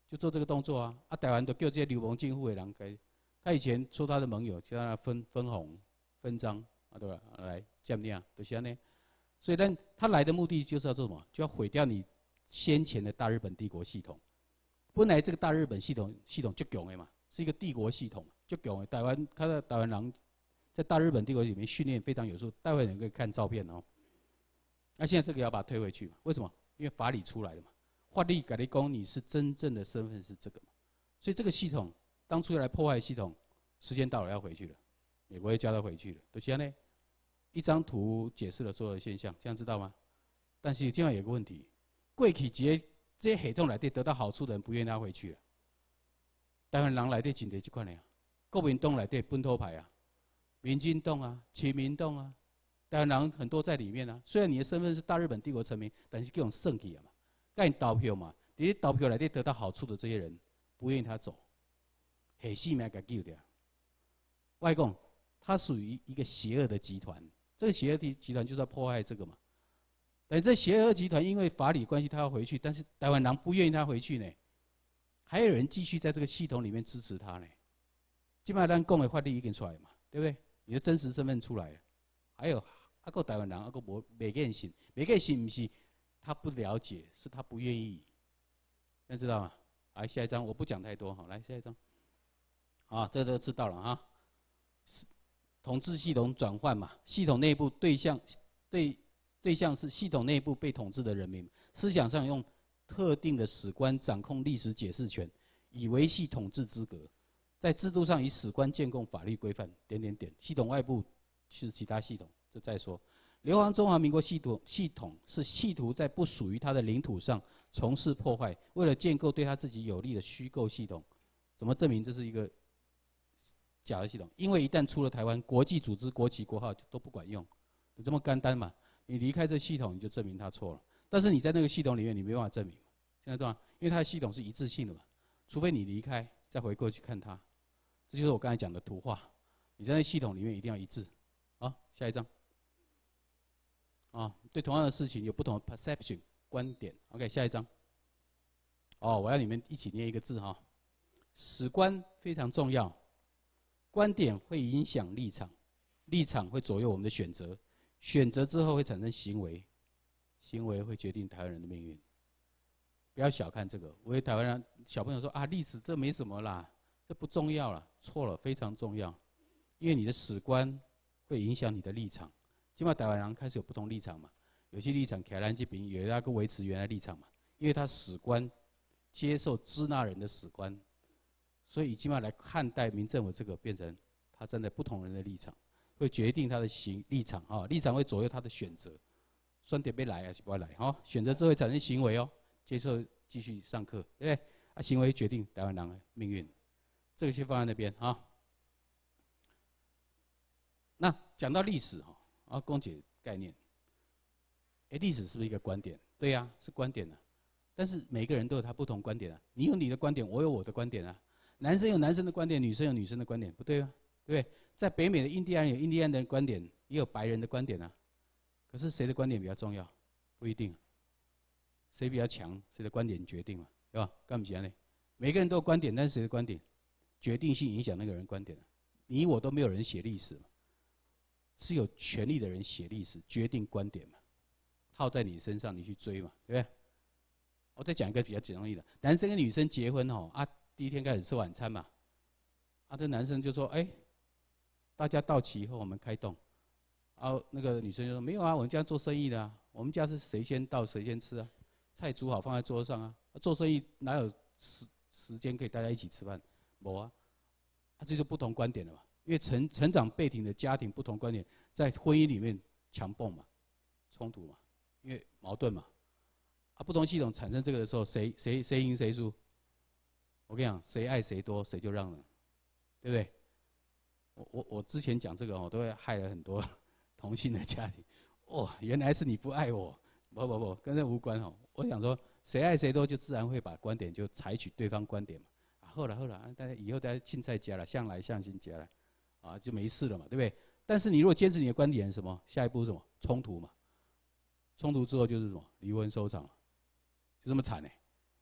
就做这个动作啊！啊，台湾都叫这些流氓政府的人给，他以前说他的盟友叫他分分红、分赃啊，对吧？来占领，就是安尼。所以，但他来的目的就是要做什么？就要毁掉你先前的大日本帝国系统。本来这个大日本系统系统就强的嘛，是一个帝国系统，就强的。台湾看到台湾人在大日本帝国里面训练非常有素，待会你可以看照片哦。那现在这个要把它推回去嘛？为什么？因为法理出来了嘛。法律改立讲你是真正的身份是这个嘛，所以这个系统当初要来破坏系统，时间到了要回去了，美国会叫他回去了。就是这样呢，一张图解释了所有的现象，这样知道吗？但是今晚有个问题，过去这些这些系统来底得到好处的人不愿意他回去了。台湾人来底真侪这款的啊，国民党来底本土派啊，民进党啊，亲民党啊，台湾人很多在里面啊。虽然你的身份是大日本帝国臣民，但是这种胜去啊嘛。干投票嘛，这些投票来得到好处的这些人，不愿意他走，下死命给救掉。外公，他属于一个邪恶的集团，这个邪恶的集团就是要破坏这个嘛。但这邪恶集团因为法理关系，他要回去，但是台湾人不愿意他回去呢，还有人继续在这个系统里面支持他呢。基本上咱讲的法律已经出来嘛，对不对？你的真实身份出来了，还有啊个台湾人啊个无没愿信，没愿信不是？他不了解，是他不愿意，大家知道吗？来下一张，我不讲太多哈，来下一张。啊，这都知道了哈。统治系统转换嘛，系统内部对象对对象是系统内部被统治的人民，思想上用特定的史观掌控历史解释权，以维系统治资格；在制度上以史观建构法律规范，点点点。系统外部是其他系统，这再说。流亡中华民国系统系统是企图在不属于他的领土上从事破坏，为了建构对他自己有利的虚构系统。怎么证明这是一个假的系统？因为一旦出了台湾，国际组织、国旗、国号都不管用，就这么简单嘛。你离开这系统，你就证明他错了。但是你在那个系统里面，你没办法证明。现在对吧？因为它的系统是一致性的嘛，除非你离开，再回过去看它。这就是我刚才讲的图画。你在那系统里面一定要一致。好，下一张。啊，对同样的事情有不同的 perception 观点。OK， 下一张。哦，我要你们一起念一个字哈。史观非常重要，观点会影响立场，立场会左右我们的选择，选择之后会产生行为，行为会决定台湾人的命运。不要小看这个，我为台湾人小朋友说啊，历史这没什么啦，这不重要啦，错了，非常重要，因为你的史观会影响你的立场。起码台湾人开始有不同立场嘛，有些立场凯兰这边有那个维持原来立场嘛，因为他史观接受支那人的史观，所以起码来看待民政府这个变成他站在不同人的立场，会决定他的行立场啊，立场会左右他的选择，选点要来还是不要来哈，选择之后会产生行为哦，接受继续上课，对不对？啊，行为决定台湾人的命运，这个先放在那边哈。那讲到历史哈。啊，公解概念，哎，历史是不是一个观点？对呀、啊，是观点啊。但是每个人都有他不同观点啊。你有你的观点，我有我的观点啊。男生有男生的观点，女生有女生的观点，不对吗？对不对？在北美的印第安人有印第安人的观点，也有白人的观点啊。可是谁的观点比较重要？不一定。谁比较强，谁的观点决定嘛，对吧？干不起来呢？每个人都有观点，但是谁的观点决定性影响那个人观点啊？你我都没有人写历史嘛。是有权利的人写历史，决定观点嘛，套在你身上，你去追嘛，对不对？我再讲一个比较简单的，男生跟女生结婚哦，啊，第一天开始吃晚餐嘛，啊，这男生就说，哎，大家到齐以后我们开动，啊，那个女生就说没有啊，我们家做生意的啊，我们家是谁先到谁先吃啊，菜煮好放在桌上啊，做生意哪有时时间可以大家一起吃饭？没啊，啊，这就不同观点了嘛。因为成成长背景的家庭不同观点，在婚姻里面强蹦嘛，冲突嘛，因为矛盾嘛，啊，不同系统产生这个的时候，谁谁谁赢谁输？我跟你讲，谁爱谁多，谁就让人，对不对？我我我之前讲这个哦，都会害了很多同性的家庭。哦，原来是你不爱我，不不不，跟这无关哦。我想说，谁爱谁多，就自然会把观点就采取对方观点嘛。啊，好了好了，大家以后大家青菜加了，向来向心加了。啊，就没事了嘛，对不对？但是你如果坚持你的观点是什么？下一步是什么？冲突嘛。冲突之后就是什么？离婚收场，就这么惨呢、欸。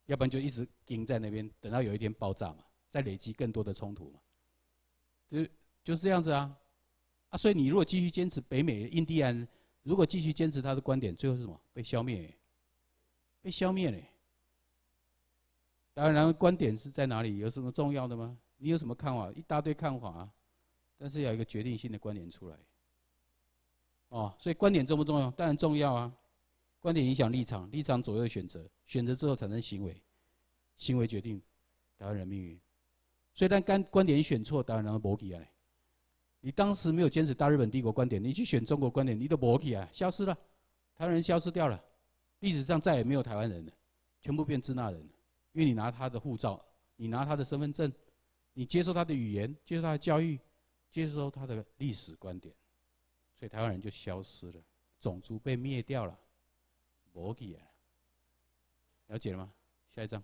要不然就一直盯在那边，等到有一天爆炸嘛，再累积更多的冲突嘛，就就是这样子啊。啊，所以你如果继续坚持北美印第安，如果继续坚持他的观点，最后是什么？被消灭、欸，被消灭嘞、欸。当然，观点是在哪里？有什么重要的吗？你有什么看法？一大堆看法啊，但是要有一个决定性的观点出来。哦，所以观点重不重要？当然重要啊。观点影响立场，立场左右选择，选择之后产生行为，行为决定台湾人命运。所以，但观观点选错，当然人没起来。你当时没有坚持大日本帝国观点，你去选中国观点，你都没起来，消失了，台湾人消失掉了，历史上再也没有台湾人了，全部变支那人了。因为你拿他的护照，你拿他的身份证，你接受他的语言，接受他的教育，接受他的历史观点，所以台湾人就消失了，种族被灭掉了，没起来了。了解了吗？下一章。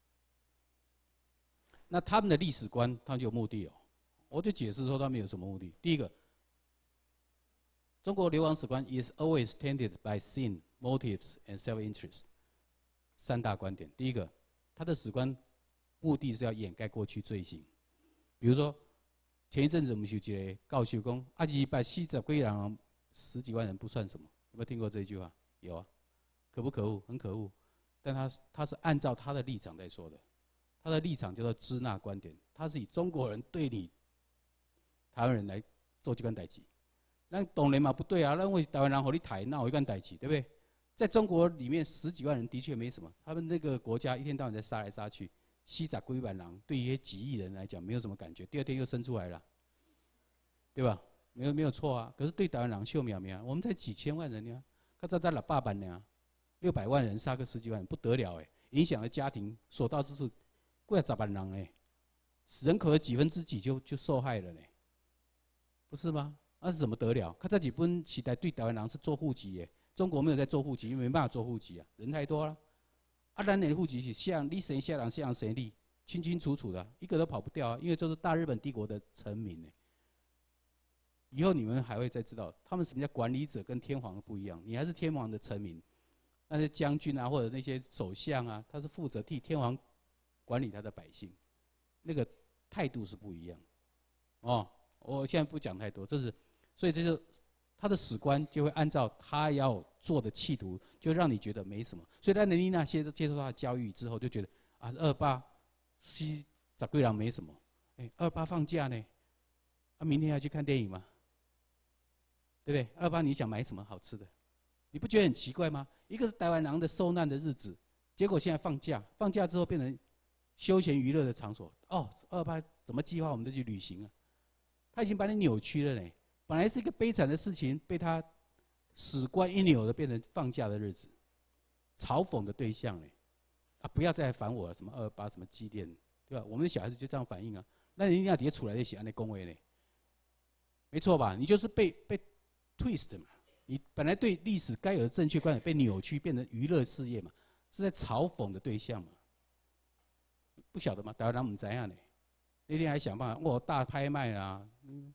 那他们的历史观，他们就有目的哦。我就解释说他们有什么目的。第一个，中国流亡史观 is always tainted by sin, motives, and self-interest。三大观点。第一个，他的史观目的是要掩盖过去罪行。比如说，前一阵子我们有一个教授讲，啊，一百四十几人，十几万人不算什么。有没有听过这一句话？有啊。可不可恶？很可恶。但他他是按照他的立场在说的。他的立场叫做支那观点，他是以中国人对你台湾人来做这件代志。那当然嘛不对啊，那为台湾人和你台那有一件代志，对不对？在中国里面十几万人的确没什么，他们那个国家一天到晚在杀来杀去，西杂龟板狼对于几亿人来讲没有什么感觉，第二天又生出来了，对吧？没有没有错啊。可是对台湾人秀苗苗，我们才几千万人呀，他才才了八百呢，六百万人杀个十几万人不得了哎，影响了家庭所到之处。过十万人嘞，人口的几分之几就就受害了嘞，不是吗？那、啊、是怎么得了？看这几本时代对台湾人是做户籍耶，中国没有在做户籍，因为没办法做户籍啊，人太多了。啊，咱的户籍是像你生下人，下人生你，清清楚楚的，一个都跑不掉啊，因为这是大日本帝国的臣民呢。以后你们还会再知道，他们什么叫管理者跟天皇不一样，你还是天皇的臣民，那些将军啊或者那些首相啊，他是负责替天皇管理他的百姓，那个态度是不一样。哦，我现在不讲太多，这是，所以这就他的史观就会按照他要做的企图，就让你觉得没什么。所以在你那些接受他的教育之后，就觉得啊，二八西十几人没什么，哎，二八放假呢，啊，明天要去看电影吗？对不对？二八你想买什么好吃的？你不觉得很奇怪吗？一个是台湾人的受难的日子，结果现在放假，放假之后变成休闲娱乐的场所。哦，二八怎么计划我们就去旅行啊？他已经把你扭曲了呢。本来是一个悲惨的事情，被他史观一扭的变成放假的日子，嘲讽的对象呢。啊，不要再烦我了，什么二八什么祭奠，对吧？我们的小孩子就这样反应啊。那你一定要底下出来的写安那恭维呢，没错吧？你就是被被 twist 嘛。你本来对历史该有的正确观点被扭曲，变成娱乐事业嘛，是在嘲讽的对象嘛。不晓得吗？台湾人唔知样呢。那天还想办法，我大拍卖啊，嗯，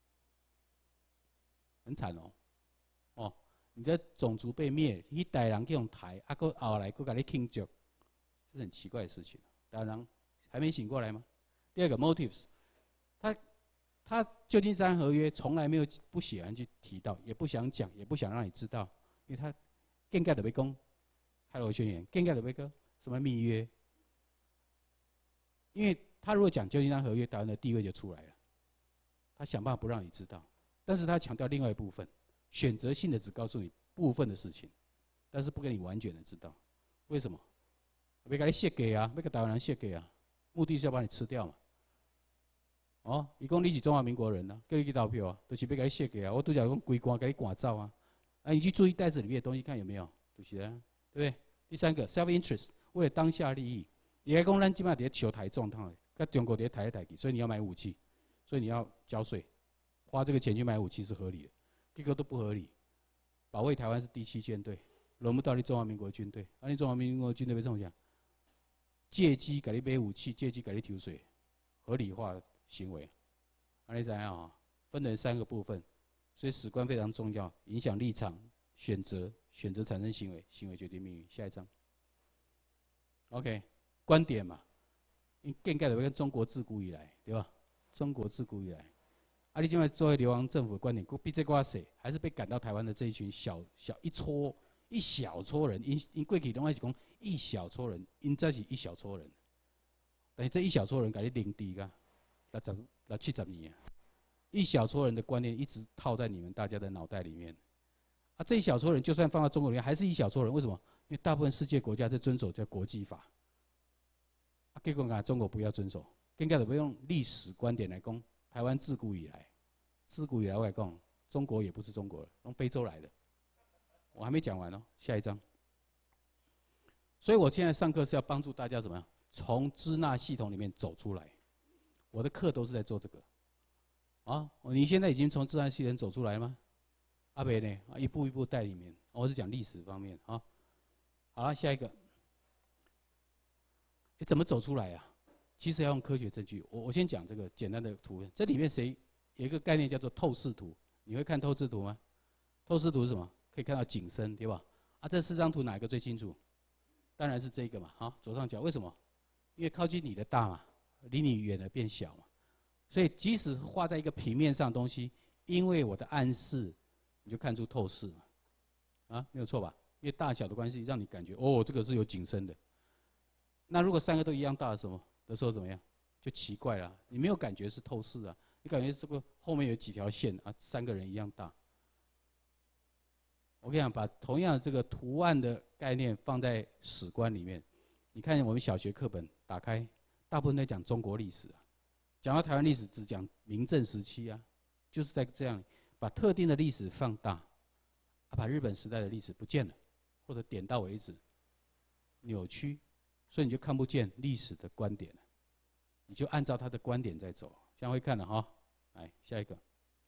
很惨哦。哦，你的种族被灭，一代人去用台，啊，个后来个给你庆祝，这是很奇怪的事情。台湾人还没醒过来吗？第二个 motives， 他他旧金山合约从来没有不喜欢去提到，也不想讲，也不想让你知道，因为他更加的被讲泰罗宣言，更加的被讲什么密约。因为他如果讲旧金山合约，台湾的地位就出来了。他想办法不让你知道，但是他强调另外一部分，选择性的只告诉你部分的事情，但是不给你完全的知道。为什么？要给你设计啊，要给台湾人设计啊，目的是要把你吃掉嘛。哦，伊讲你是中华民国人啊，叫你去投票啊，就是要给你设计啊。我拄则讲规关给你赶走啊，啊，你去注意袋子里面的东西，看有没有，就是啊，对不对？第三个 self interest， 为了当下利益。也来讲，咱即摆伫球台状态，跟中国伫台来台去，所以你要买武器，所以你要交税，花这个钱去买武器是合理的，结果都不合理。保卫台湾是第七舰队，轮不到你中华民国军队，啊，你中华民国军队要怎么讲？借机给你买武器，借机给你抽税，合理化行为。啊，你知影啊？分成三个部分，所以史观非常重要，影响立场、选择、选择产生行为，行为决定命运。下一章 ，OK。 观点嘛，因更改的跟中国自古以来，对吧？中国自古以来，啊，你现在作为流亡政府的观点，比这瓜谁，还是被赶到台湾的这一群小小一撮一小撮人，因因过去拢爱是讲一小撮人，因这是一小撮人，但是这一小撮人给你领地个，六十六七十年啊，一小撮人的观念一直套在你们大家的脑袋里面。啊，这一小撮人就算放到中国里面，还是一小撮人。为什么？因为大部分世界国家在遵守叫国际法。啊，结果啊，中国不要遵守，应该怎么用历史观点来讲？台湾自古以来，自古以来我来讲，中国也不是中国了，从非洲来的。我还没讲完哦，下一章。所以我现在上课是要帮助大家怎么样从支那系统里面走出来。我的课都是在做这个。啊，你现在已经从支那系统走出来吗？阿北呢？啊，一步一步带里面，我是讲历史方面啊。好了，下一个，你怎么走出来呀、啊？其实要用科学证据。我我先讲这个简单的图，这里面谁有一个概念叫做透视图？你会看透视图吗？透视图是什么？可以看到景深，对吧？啊，这四张图哪一个最清楚？当然是这个嘛，哈，左上角。为什么？因为靠近你的大嘛，离你远的变小嘛。所以即使画在一个平面上的东西，因为我的暗示。你就看出透视嘛，啊，没有错吧？因为大小的关系，让你感觉哦，这个是有景深的。那如果三个都一样大的时候，的时候怎么样？就奇怪了，你没有感觉是透视啊，你感觉这个后面有几条线啊，三个人一样大。我跟你讲，把同样的这个图案的概念放在史观里面，你看我们小学课本打开，大部分在讲中国历史啊，讲到台湾历史只讲明郑时期啊，就是在这样。把特定的历史放大，啊，把日本时代的历史不见了，或者点到为止，扭曲，所以你就看不见历史的观点了，你就按照他的观点在走，这样会看了哈。来下一个，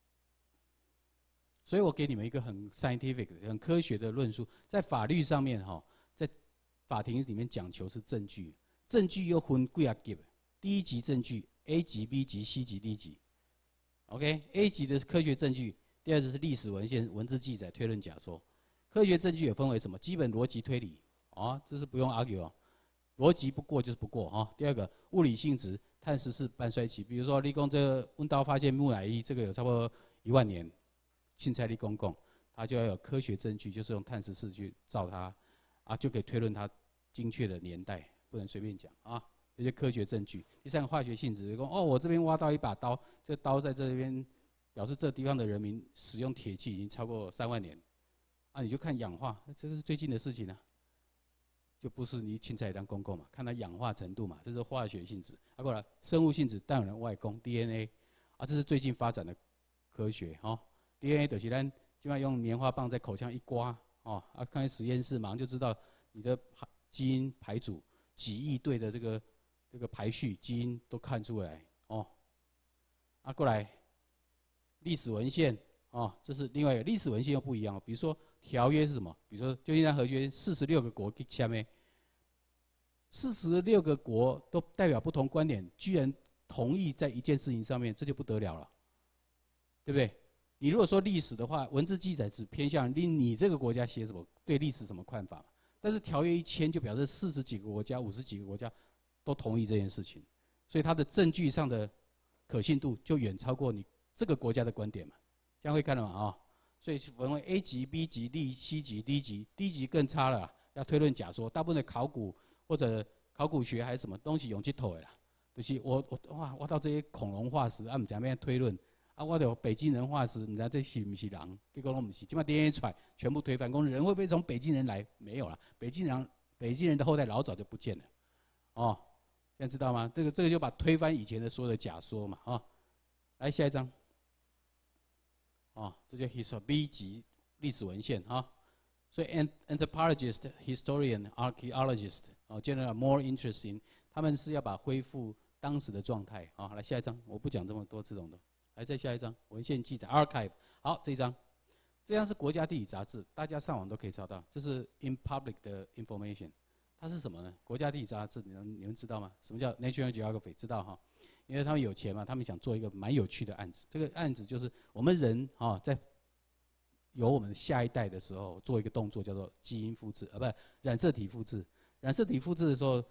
所以我给你们一个很 scientific、很科学的论述，在法律上面哈，在法庭里面讲求是证据，证据又分几啊级，第一级证据 A 级、B 级、C 级、D 级。OK，A 级的是科学证据，第二个是历史文献、文字记载、推论假说。科学证据也分为什么？基本逻辑推理，啊，这是不用 argue 哦，逻辑不过就是不过哈。第二个，物理性质、碳十四半衰期，比如说立功这个温刀发现木乃伊，这个有差不多一万年，钦差立公公，他就要有科学证据，就是用碳十四去照它，啊，就可以推论它精确的年代，不能随便讲啊。这些科学证据。第三个化学性质，说哦，我这边挖到一把刀，这刀在这边表示这地方的人民使用铁器已经超过三万年，啊，你就看氧化，这个是最近的事情啊，就不是你钦差当公共嘛，看它氧化程度嘛，这是化学性质。啊，过来生物性质，当然外公 D N A， 啊，这是最近发展的科学哈、哦。D N A 就是咱基本上用棉花棒在口腔一刮，哦，啊，看实验室马上就知道你的基因排组几亿对的这个。这个排序基因都看出来哦，啊，过来历史文献哦，这是另外一个历史文献又不一样哦。比如说条约是什么？比如说旧金山和约，四十六个国签的，四十六个国都代表不同观点，居然同意在一件事情上面，这就不得了了，对不对？你如果说历史的话，文字记载只偏向你你这个国家写什么，对历史什么看法，但是条约一签就表示四十几个国家、五十几个国家。都同意这件事情，所以它的证据上的可信度就远超过你这个国家的观点嘛，这样会看到嘛啊、哦？所以分为 A 级、B 级、D、C 级、D 级 ，D 级更差了，要推论假说，大部分的考古或者考古学还是什么东西用去偷的啦，就是我我哇，我到这些恐龙化石啊，唔知咩推论啊，我的北京人化石，唔知这是不是人？结果拢唔是，起码 D N A 出来全部推翻，讲人会不会从北京人来？没有了，北京人北京人的后代老早就不见了，哦。现在知道吗？这个这个就把推翻以前的所有的假说嘛，啊、哦，来下一章，哦，这叫 history B 级历史文献啊、哦，所以 anthropologist、historian、archaeologist 哦 ，generally more interesting， 他们是要把恢复当时的状态啊、哦。来下一章，我不讲这么多这种的，来再下一章，文献记载 archive， 好，这一章，这张是国家地理杂志，大家上网都可以找到，这是 in public 的 information。它是什么呢？国家地理杂志，你们你们知道吗？什么叫 National Geography？ 知道哈？因为他们有钱嘛，他们想做一个蛮有趣的案子。这个案子就是我们人啊，在有我们下一代的时候，做一个动作叫做基因复制，啊，不，染色体复制。染色体复制的时候，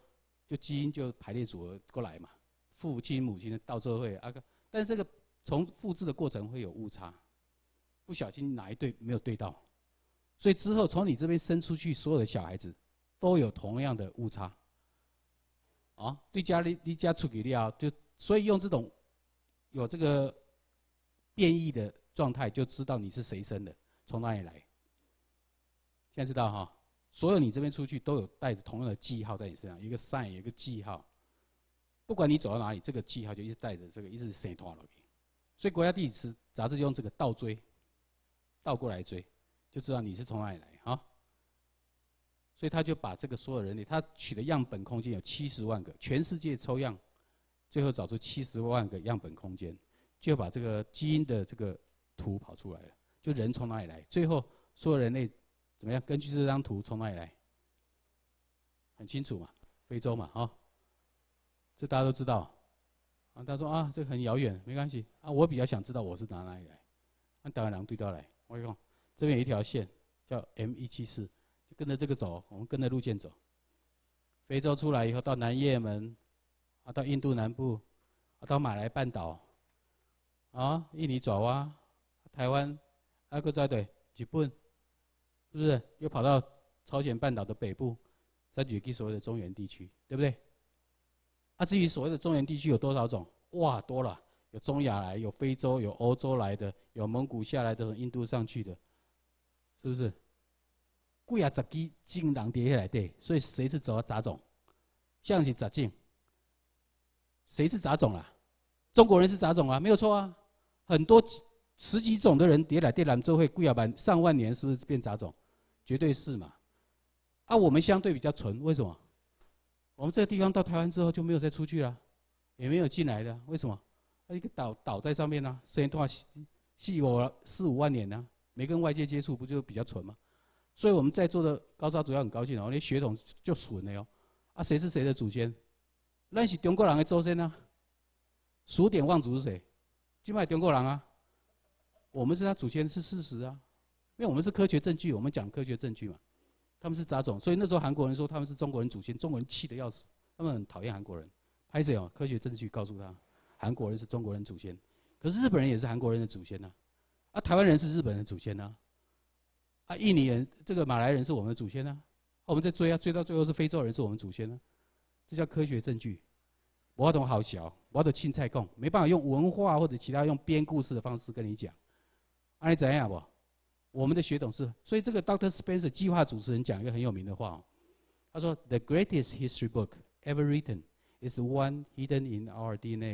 就基因就排列组合过来嘛，父亲母亲的到最后会啊，但是这个从复制的过程会有误差，不小心哪一对没有对到，所以之后从你这边生出去所有的小孩子都有同样的误差。啊，对家里你家出去了，就所以用这种有这个变异的状态，就知道你是谁生的，从哪里来。现在知道哈，所有你这边出去都有带着同样的记号在你身上，有一个 sign， 有一个记号，不管你走到哪里，这个记号就一直带着这个，一直生拖落去。所以国家地理词杂志用这个倒追，倒过来追，就知道你是从哪里来哈。所以他就把这个所有人类，他取的样本空间有七十万个，全世界抽样，最后找出七十万个样本空间，就把这个基因的这个图跑出来了，就人从哪里来，最后所有人类怎么样？根据这张图从哪里来，很清楚嘛，非洲嘛，哈、哦，这大家都知道。啊，他说啊，这个很遥远，没关系啊，我比较想知道我是哪哪里来，按台湾人对调来，我跟你讲，这边有一条线叫 M 一七四。跟着这个走，我们跟着路线走。非洲出来以后，到南也门，啊，到印度南部，啊，到马来半岛，啊，印尼爪哇，台湾，还有在对日本，是不是？又跑到朝鲜半岛的北部，再举给所谓的中原地区，对不对？啊，至于所谓的中原地区有多少种？哇，多了，有中亚来，有非洲，有欧洲来的，有蒙古下来的，从印度上去的，是不是？几啊十几种人在那里底，所以谁是杂杂种？像是杂种，谁是杂种啊？中国人是杂种啊，没有错啊。很多十几种的人在那底兰州会几啊万上万年，是不是变杂种？绝对是嘛。啊，我们相对比较纯，为什么？我们这个地方到台湾之后就没有再出去了，也没有进来的，为什么？一个岛岛在上面呢、啊，时间段细我四五万年呢、啊，没跟外界接触，不就比较纯吗？所以我们在座的高招主要很高兴哦，那血统就纯了哟。啊，谁是谁的祖先？咱是中国人的祖先啊。数典忘祖是谁？今麦中国人啊。我们是他祖先是事实啊，因为我们是科学证据，我们讲科学证据嘛。他们是杂种，所以那时候韩国人说他们是中国人祖先，中国人气得要死，他们很讨厌韩国人。拍谁哦？科学证据告诉他，韩国人是中国人祖先，可是日本人也是韩国人的祖先呐、啊。啊，台湾人是日本人的祖先呐、啊。啊，印尼人、这个马来人是我们的祖先啊，啊我们在追啊，追到最后是非洲人是我们祖先啊，这叫科学证据。我懂好小，我懂青菜供，没办法用文化或者其他用编故事的方式跟你讲。啊，你怎样不？我们的血统是，所以这个 Doctor Spencer 计划主持人讲一个很有名的话、哦，他说 ：“The greatest history book ever written is the one hidden in our D N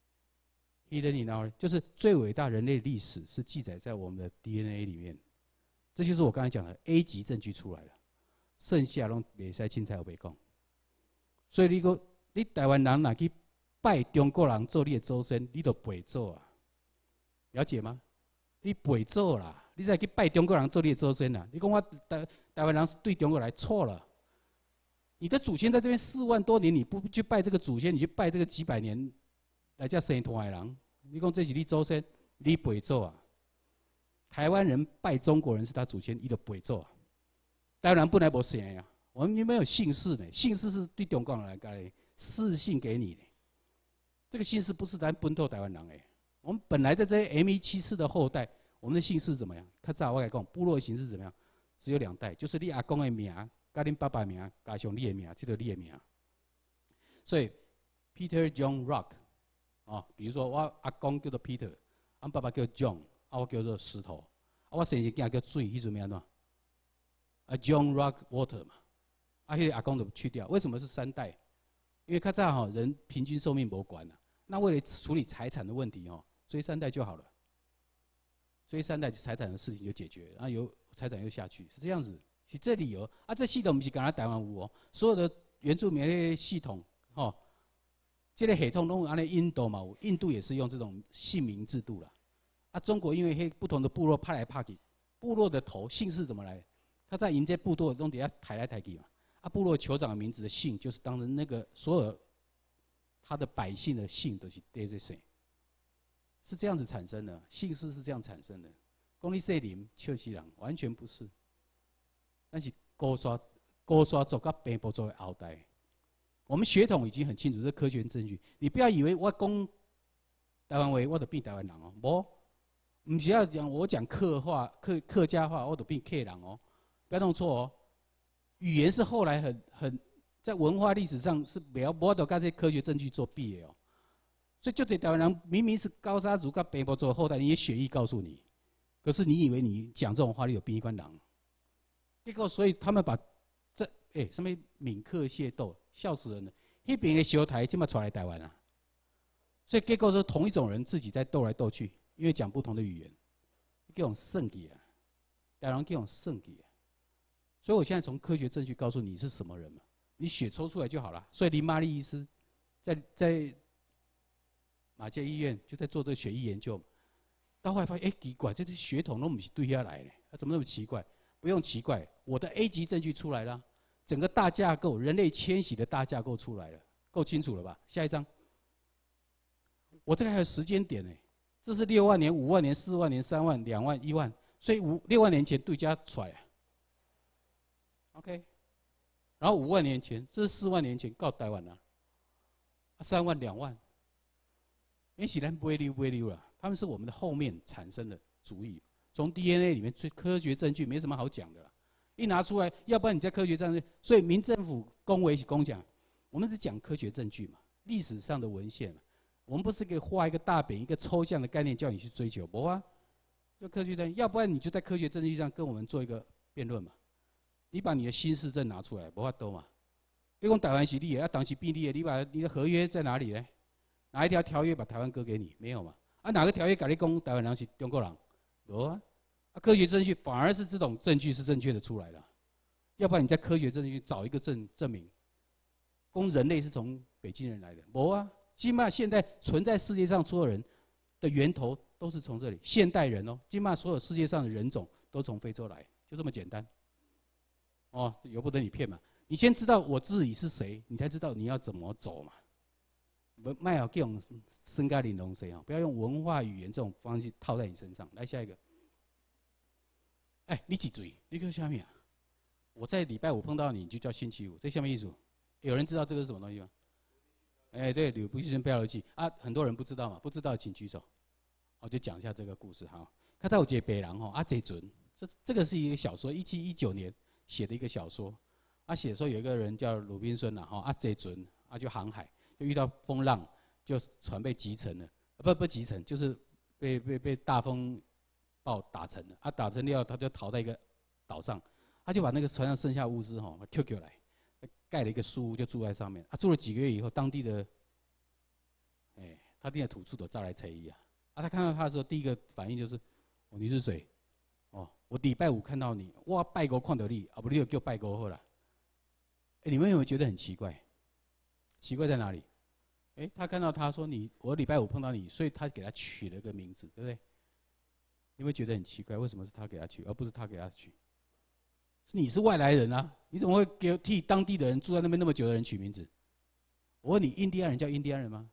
A。hidden in our 就是最伟大人类历史是记载在我们的 D N A 里面。”这就是我刚才讲的 A 级证据出来了，剩下拢袂使凊彩有白讲。所以你个你台湾人若去拜中国人做你的祖先，你就背做啊，了解吗？你背做啦，你再去拜中国人做你的祖先啦。你讲我台台湾人对中国来错了，你的祖先在这边四万多年，你不去拜这个祖先，你去拜这个几百年来叫生团的人，你讲这是你祖先，你背做啊？台湾人拜中国人是他祖先，伊就不会做啊。台湾人本来不信呀，我们没有姓氏呢，姓氏是对中国人来讲私信给你的。这个姓氏不是咱本土台湾人诶，我们本来在这些 M 一七四的后代，我们的姓氏怎么样？较早我来讲，部落的形式怎么样？只有两代，就是你阿公的名，跟恁爸爸的名，加上你的名，这个你的名。所以 Peter John Rock 啊，比如说我阿公叫做 Peter， 俺爸爸叫 John。啊，我叫做石头，啊，我生一囝叫水，迄阵咩安怎？啊 ，John Rock Water 嘛，啊，迄个阿公就去掉。为什么是三代？因为较早吼人平均寿命无管啊，那为了处理财产的问题吼，追三代就好了，追三代财产的事情就解决，然后由财产又下去，是这样子，是这理由。啊，这系统不是刚才台湾有哦，所有的原住民的系统吼，这个系统拢安尼印度嘛有，印度也是用这种姓名制度啦。啊，中国因为黑不同的部落派来派去，部落的头姓氏怎么来？他在迎接部落中底下抬来抬去嘛。啊，部落酋长的名字的姓就是当成那个所有他的百姓的姓都是对这谁，是这样子产生的，姓氏是这样产生的。讲你姓林、笑死人，完全不是。但是高刷高刷族甲平埔族的后代， 我们血统已经很清楚，这是科学证据。你不要以为我讲台湾话，我就变台湾人哦，无，不是要讲我讲客话、客客家话，我就变客人哦，不要弄错哦。语言是后来很很在文化历史上是不要不要跟这些科学证据做比的哦。所以就这台湾人明明是高沙族跟北部族的后代，你也血意告诉你，可是你以为你讲这种话，你有变一关人，结果所以他们把这哎、欸、什么闽客械斗。笑死人了！那边的小台这么传来台湾啊，所以结果是同一种人自己在斗来斗去，因为讲不同的语言，这种圣体啊，台湾这种圣体啊。所以我现在从科学证据告诉你是什么人嘛，你血抽出来就好了。所以林玛丽医师在在马偕医院就在做这个血液研究，到后来发现，哎、欸，奇怪，这些血统都不是对下来的，他怎么那么奇怪？不用奇怪，我的 A 级证据出来了。整个大架构，人类迁徙的大架构出来了，够清楚了吧？下一张，我这个还有时间点呢，这是六万年、五万年、四万年、三万、两万、一万，所以五六万年前对家出来 ，OK， 然后五万年前，这是四万年前告台湾了，三万、两万，因为咱不会溜不会溜了，他们是我们的后面产生的主意，从 D N A 里面最科学证据没什么好讲的了。一拿出来，要不然你在科学证据，所以民政府恭维公讲，我们是讲科学证据嘛，历史上的文献嘛，我们不是给画一个大饼，一个抽象的概念叫你去追求，不啊，就科学证据，要不然你就在科学证据上跟我们做一个辩论嘛，你把你的新市政拿出来，不法多嘛，你讲台湾是你的，要当时变你的，你把你的合约在哪里呢？哪一条条约把台湾割给你？没有嘛？啊，哪个条约跟你讲台湾人是中国人？有啊。科学证据反而是这种证据是正确的出来的，要不然你在科学证据找一个证证明，公人类是从北京人来的，没啊，起码现在存在世界上所有人的源头都是从这里，现代人哦，起码所有世界上的人种都从非洲来，就这么简单。哦，由不得你骗嘛，你先知道我自己是谁，你才知道你要怎么走嘛。不，卖好这种身家玲珑谁啊？不要用文化语言这种方式套在你身上。来下一个。哎、欸，你几嘴？你叫什么啊？我在礼拜五碰到你，你就叫星期五，这什么意思？有人知道这个是什么东西吗？哎、欸，对，吕布先标了记啊，很多人不知道嘛，不知道请举手。我就讲一下这个故事哈。他在我姐北狼哈啊这准，这这个是一个小说，一七一九年写的一个小说。啊，写说有一个人叫鲁滨孙呐哈啊这准啊就航海，就遇到风浪，就船被击沉了，啊、不不击沉，就是被被被大风。爆打沉了，啊，打沉了，他就逃到一个岛上，他就把那个船上剩下物资哈 ，Q Q 来，盖了一个书屋，就住在上面。啊，住了几个月以后，当地的，哎、欸，他地的土著都招来猜疑啊。啊，他看到他的时候，第一个反应就是，哦，你是谁？哦，我礼拜五看到你，哇，拜国看到你，啊不，你就叫拜国后了。哎、欸，你们有没有觉得很奇怪？奇怪在哪里？哎、欸，他看到他说你，我礼拜五碰到你，所以他给他取了个名字，对不对？你会觉得很奇怪，为什么是他给他取，而不是他给他取？你是外来人啊，你怎么会给替当地的人住在那边那么久的人取名字？我问你，印第安人叫印第安人吗？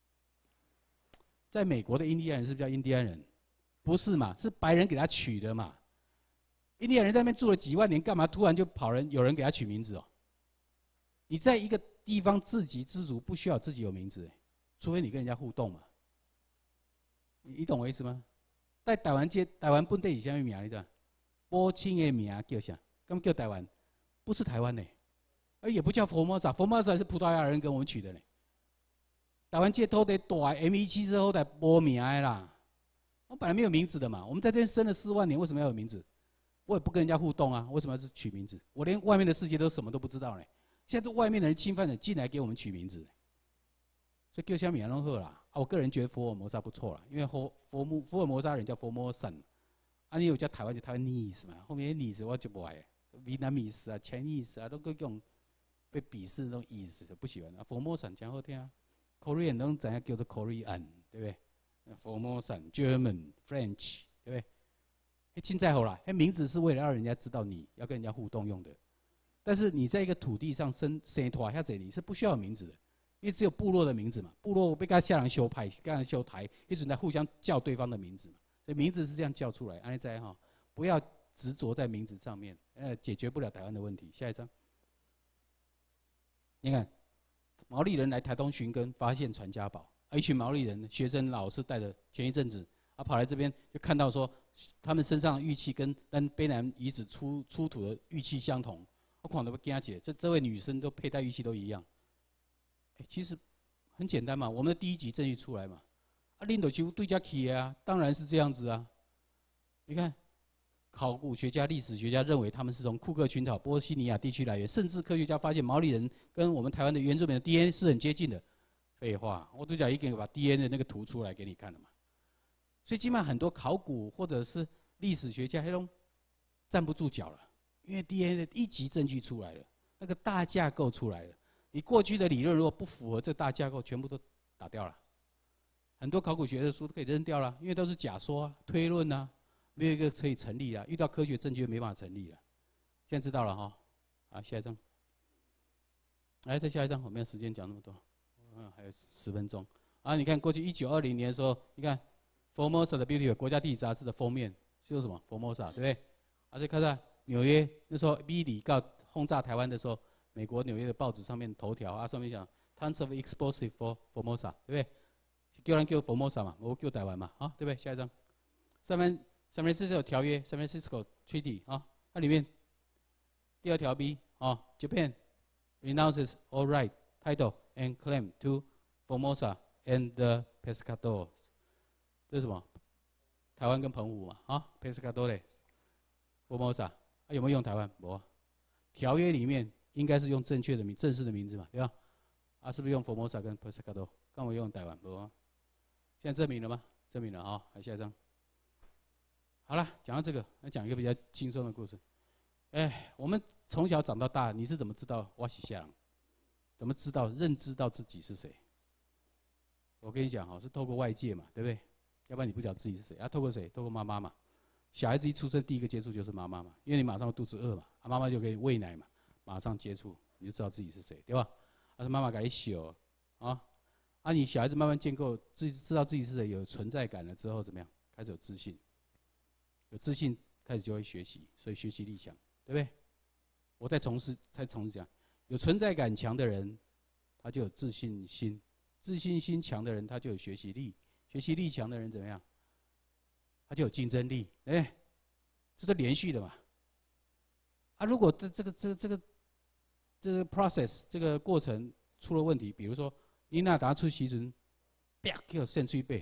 在美国的印第安人是不是叫印第安人？不是嘛，是白人给他取的嘛。印第安人在那边住了几万年，干嘛突然就跑人？有人给他取名字哦？你在一个地方自给自足，不需要自己有名字、欸，除非你跟人家互动嘛。你, 你懂我意思吗？在台湾这台湾本地是什么名？你知道？波清的名叫啥？咁叫台湾？不是台湾呢、欸，而也不叫佛摩萨，佛摩萨是葡萄牙人跟我们取的呢、欸。台湾这土地大 ，M 一七之后才播名的啦。我本来没有名字的嘛，我们在这边生了四万年，为什么要有名字？我也不跟人家互动啊，为什么要取名字？我连外面的世界都什么都不知道呢、欸。现在都外面的人侵犯者进来给我们取名字、欸，所以叫什么名都好啦。啊，我个人觉得福尔摩沙不错啦，因为佛佛摩福尔摩沙人叫佛摩山，啊，你有叫台湾就台湾尼斯嘛，后面尼斯我就不爱，越南尼斯啊、Chinese啊，都各种被鄙视那种意思，不喜欢啊。佛摩山讲好听啊 ，Korean 能怎样叫做 Korean， 对不对？佛摩山 German、French， 对不对？哎，现在好啦，哎，名字是为了让人家知道你要跟人家互动用的，但是你在一个土地上生生活下这里是不需要有名字的。因为只有部落的名字嘛，部落被跟下人修派，跟人修台，一直在互相叫对方的名字嘛，所以名字是这样叫出来。安利在哈，不要执着在名字上面，呃，解决不了台湾的问题。下一张，你看， 毛利人来台东寻根，发现传家宝，啊、一群毛利人学生老师带着，前一阵子啊跑来这边就看到说，他们身上的玉器跟跟卑南遗址出出土的玉器相同，我看都不惊姐，这这位女生都佩戴玉器都一样。欸、其实很简单嘛，我们的第一级证据出来嘛，啊，领导就对家起啊，当然是这样子啊。你看，考古学家、历史学家认为他们是从库克群岛、波西尼亚地区来源，甚至科学家发现毛利人跟我们台湾的原住民的 D N A 是很接近的。废话，我都讲已经把 D N A 的那个图出来给你看了嘛。所以基本上很多考古或者是历史学家，他都站不住脚了，因为 D N A 的一级证据出来了，那个大架构出来了。你过去的理论如果不符合这大架构，全部都打掉了。很多考古学的书都可以扔掉了，因为都是假说啊、推论啊，没有一个可以成立啊。遇到科学证据没办法成立了。现在知道了哈，啊，下一张。来，再下一张，我没有时间讲那么多，嗯，还有十分钟。啊，你看过去一九二零年的时候，你看 Formosa 的 Beauty 国家地理杂志的封面就是什么 Formosa， 对不对？而且看到纽约那时候 B 里告轰炸台湾的时候。美国纽约的报纸上面头条啊，上面讲 tons of explosive for Formosa， 对不对？叫人叫 Formosa 嘛，我叫台湾嘛，啊，对不对？下一张，上面上面是有条约 ，San Francisco Treaty 啊，它里面第二条 B 啊 ，Japan renounces all right, title and claim to Formosa and the Pescadores， 这是什么？台湾跟澎湖嘛，啊 ，Pescadores Formosa， 啊有没有用台湾？没。条约里面。应该是用正确的名、正式的名字嘛，对吧？啊，是不是用 Formosa 跟 Pescador？ 刚我用台湾，不？现在证明了吗？证明了啊！来下一张。好了，讲到这个，来讲一个比较轻松的故事。哎，我们从小长到大，你是怎么知道我是下人？怎么知道认知到自己是谁？我跟你讲哈，是透过外界嘛，对不对？要不然你不晓得自己是谁啊？透过谁？透过妈妈嘛。小孩子一出生，第一个接触就是妈妈嘛，因为你马上肚子饿嘛，啊，妈妈就给你喂奶嘛。马上接触，你就知道自己是谁，对吧？而是妈妈给你秀啊，啊，你小孩子慢慢建构自己，知道自己是谁，有存在感了之后，怎么样？开始有自信，有自信开始就会学习，所以学习力强，对不对？我再重试，再重新讲，有存在感强的人，他就有自信心，自信心强的人，他就有学习力，学习力强的人怎么样？他就有竞争力，哎，这是连续的嘛。啊，如果这这个这个这个这个 process 这个过程出了问题，比如说你那达出时阵，啪就肾碎背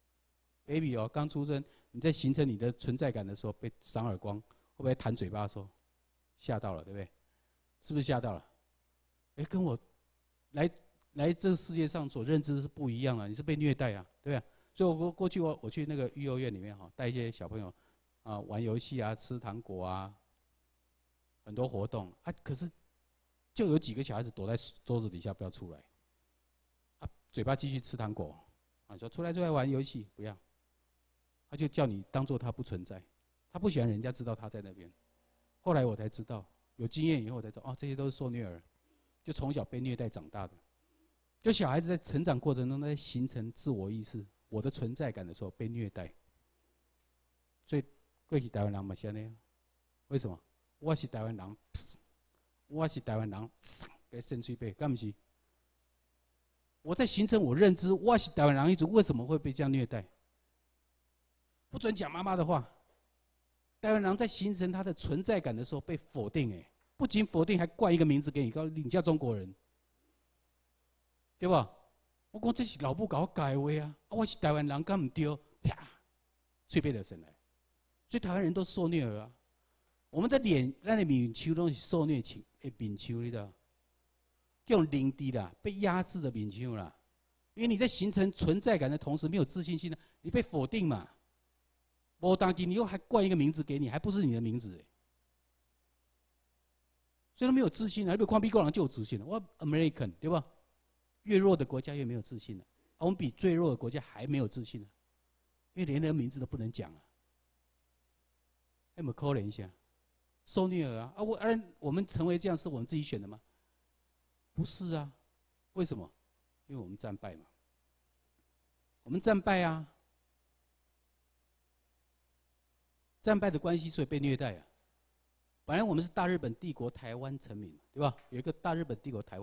，baby 哦刚出生，你在形成你的存在感的时候被赏耳光，会不会弹嘴巴的时候吓到了，对不对？是不是吓到了？哎，跟我来来这个世界上所认知的是不一样啊，你是被虐待啊，对不对？所以我过去我我去那个育幼院里面哈，带一些小朋友啊玩游戏啊，吃糖果啊。很多活动啊，可是就有几个小孩子躲在桌子底下不要出来，啊，嘴巴继续吃糖果，啊，说出来出来玩游戏不要，他就叫你当做他不存在，他不喜欢人家知道他在那边。后来我才知道，有经验以后我才知道，哦，这些都是受虐儿，就从小被虐待长大的。就小孩子在成长过程中，在形成自我意识、我的存在感的时候被虐待，所以过去台湾人嘛是那样，为什么？我是台湾人，我是台湾人，给肾碎背，干不是？我在形成我认知，我是台湾人一族，为什么会被这样虐待？不准讲妈妈的话。台湾人在形成他的存在感的时候被否定，哎，不仅否定，还冠一个名字给你，告你叫中国人，对吧？我讲这是老母搞我改的话啊，啊，我是台湾人，敢唔对？啪，碎背就生来，所以台湾人都受虐儿啊。我们的脸，咱的面丘都是受虐情的面丘，你知道？叫凌低啦，被压制的面丘啦。因为你在形成存在感的同时，没有自信心呢，你被否定嘛。无当机，你又还冠一个名字给你，还不是你的名字，所以都没有自信啊！你比如看美国人就有自信了，我 American 对吧？越弱的国家越没有自信了，啊，我们比最弱的国家还没有自信呢，因为连人名字都不能讲啊，有没有可怜一下？受虐儿啊！啊，我啊，我们成为这样是我们自己选的吗？不是啊，为什么？因为我们战败嘛。我们战败啊，战败的关系，所以被虐待啊。本来我们是大日本帝国台湾臣民，对吧？有一个大日本帝国台湾嘛，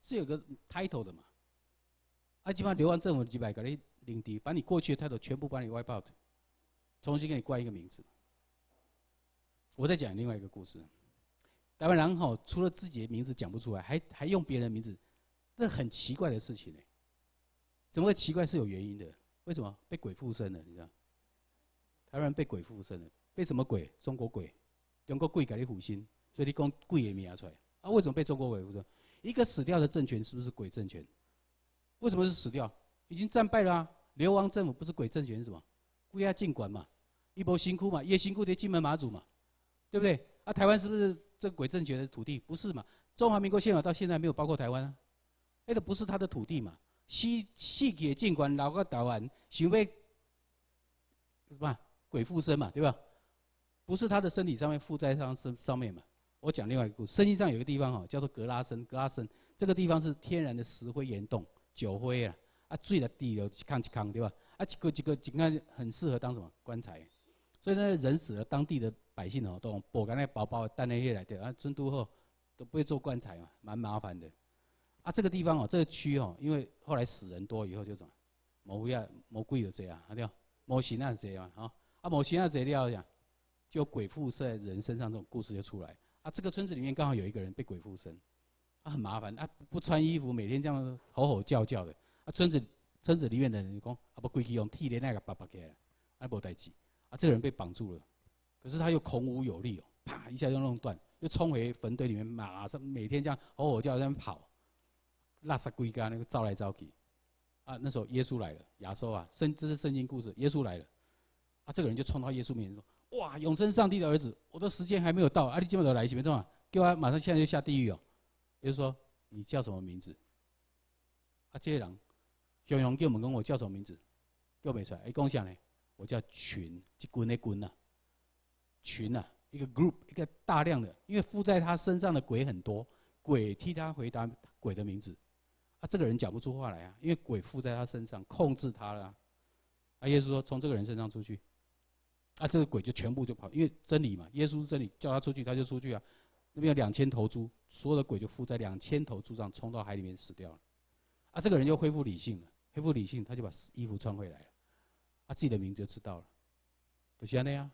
是有个 title 的嘛。啊，基本上流亡政府几百个你领敌，把你过去的 title 全部把你 wipe out， 重新给你冠一个名字。我再讲另外一个故事，台湾人吼，除了自己的名字讲不出来，还还用别人的名字，这很奇怪的事情呢。怎么会奇怪？是有原因的。为什么？被鬼附身了，你知道？台湾人被鬼附身了，被什么鬼？中国鬼，中国鬼给你附身，所以你讲鬼的名出来啊？为什么被中国鬼附身？一个死掉的政权是不是鬼政权？为什么是死掉？已经战败了啊！流亡政府不是鬼政权是什么？归他尽管嘛，一波辛苦嘛，也辛苦的金门马祖嘛，对不对？啊，台湾是不是这个鬼政权的土地？不是嘛？中华民国宪法到现在没有包括台湾啊，那个不是他的土地嘛？西西给尽管老个台湾想要什么鬼附身嘛，对吧？不是他的身体上面附在上身上面嘛？我讲另外一个故事，圣经上有一个地方哈，叫做格拉森，格拉森这个地方是天然的石灰岩洞。酒灰啊，啊，水了地了，一康一康，对吧？啊，一个一个，应该很适合当什么棺材。所以呢，人死了，当地的百姓哦，都用包干那薄薄的担那些来的，啊，尊都后都不会做棺材嘛，蛮麻烦的。啊，这个地方哦，这个区哦，因为后来死人多以后就怎么，魔呀魔鬼就这样，对吧？魔神啊这样啊，啊魔神啊这了讲，就有鬼附在人身上这种故事就出来。啊，这个村子里面刚好有一个人被鬼附身。啊，很麻烦啊！不穿衣服，每天这样吼吼叫叫的。啊，村子村子里面的人讲，啊不，规矩用剃的那个拔拔起来，啊无代志。啊，这个人被绑住了，可是他又孔武有力哦，啪一下就弄断，又冲回坟堆里面，马上每天这样吼吼叫在那边跑，拉萨龟干那个招来招去。啊，那时候耶稣来了，亚洲啊，圣这是圣经故事，耶稣来了。啊，这个人就冲到耶稣面前说：“哇，永生上帝的儿子，我的时间还没有到，啊，你今晚都来，什么状况？叫他马上现在就下地狱哦。”也就是说，你叫什么名字？啊，这些人，熊熊叫我们讲我叫什么名字，叫不出来。哎，讲啥呢？我叫群，一群的群呐，群呐，一个 group， 一个大量的，因为附在他身上的鬼很多，鬼替他回答鬼的名字。啊，这个人讲不出话来啊，因为鬼附在他身上，控制他了啊。啊，耶稣说从这个人身上出去，啊，这个鬼就全部就跑，因为真理嘛，耶稣是真理，叫他出去他就出去啊。那边有两千头猪，所有的鬼就附在两千头猪上，冲到海里面死掉了。啊，这个人就恢复理性了，恢复理性，他就把衣服穿回来了，啊，自己的名字就知道了，就是那样。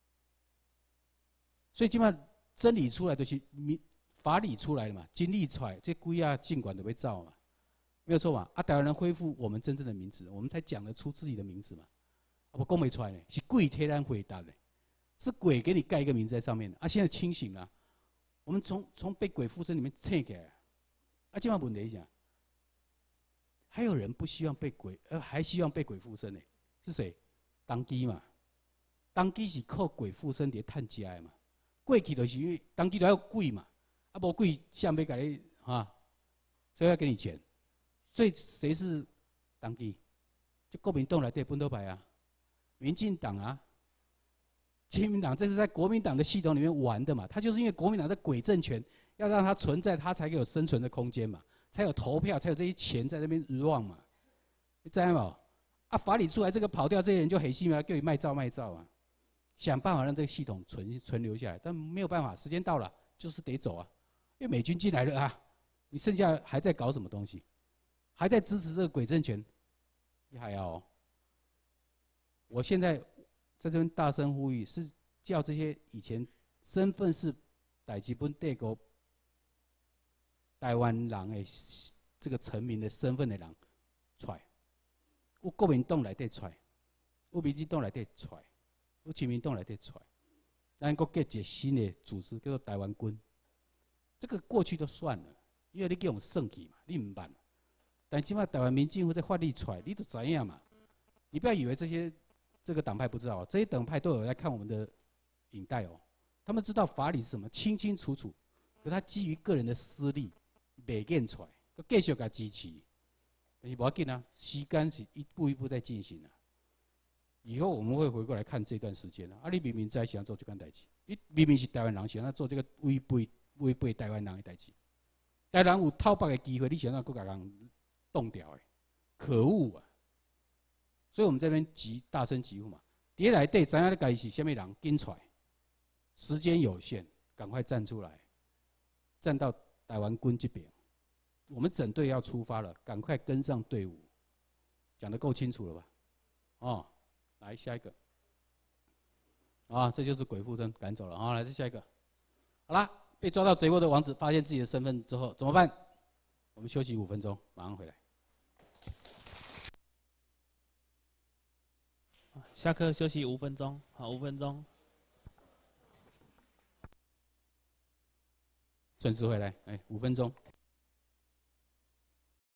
所以基本上真理出来就是法理出来了嘛，经历出来，这鬼啊尽管都被造嘛，没有错嘛。啊，台湾人恢复我们真正的名字，我们才讲得出自己的名字嘛。啊，我讲没出来呢，是鬼替咱回答的，是鬼给你盖一个名字在上面的。啊，现在清醒了。我们从从被鬼附身里面撤起来，啊，今晚问题一下，还有人不希望被鬼，呃，还希望被鬼附身呢？是谁？当机嘛，当机是靠鬼附身来探家的嘛。过去就是因为当机都要鬼嘛，啊，无鬼想要给你哈，所以要给你钱。所以谁是当机？就国民党来对本土派啊，民进党啊。亲民党这是在国民党的系统里面玩的嘛？他就是因为国民党的鬼政权，要让它存在，它才有生存的空间嘛，才有投票，才有这些钱在那边欲望嘛。你知道吗？啊，法理出来，这个跑掉这些人就很细嘛，叫你卖照卖照啊，想办法让这个系统存存留下来，但没有办法，时间到了就是得走啊，因为美军进来了啊，你剩下还在搞什么东西？还在支持这个鬼政权？你还要、哦？我现在。在这边大声呼吁，是叫这些以前身份是代志本帝国台湾人的这个臣民的身份的人出来，有国民党内底出来，有民进党内底出来，有亲民党内底出来，咱国建一个新的组织叫做台湾军。这个过去就算了，因为你叫我们算去嘛，你唔办。但起码台湾民政府在法律出来，你都知影嘛。你不要以为这些。这个党派不知道，这些党派都有在看我们的影带哦。他们知道法理是什么，清清楚楚。可他基于个人的私利，未见出来，佮继续甲支持。但是无要紧啊，时间是一步一步在进行啊。以后我们会回过来看这段时间啊。啊，你明明在想做这件代志，你明明是台湾人，想要做这个违背违背台湾人的代志。台湾人有讨北的机会，你想要佮甲人冻掉的，可恶啊！所以我们这边急大声疾呼嘛，第来对，知影你家己是虾米人，紧出来，时间有限，赶快站出来，站到台湾军这边， 我们整队要出发了，赶快跟上队伍。讲得够清楚了吧？哦，来下一个。啊，这就是鬼附身赶走了啊！来，再下一个。好啦，被抓到贼窝的王子发现自己的身份之后怎么办？我们休息五分钟，马上回来。 下课休息五分钟，好，五分钟。 准时回来，哎，五分钟。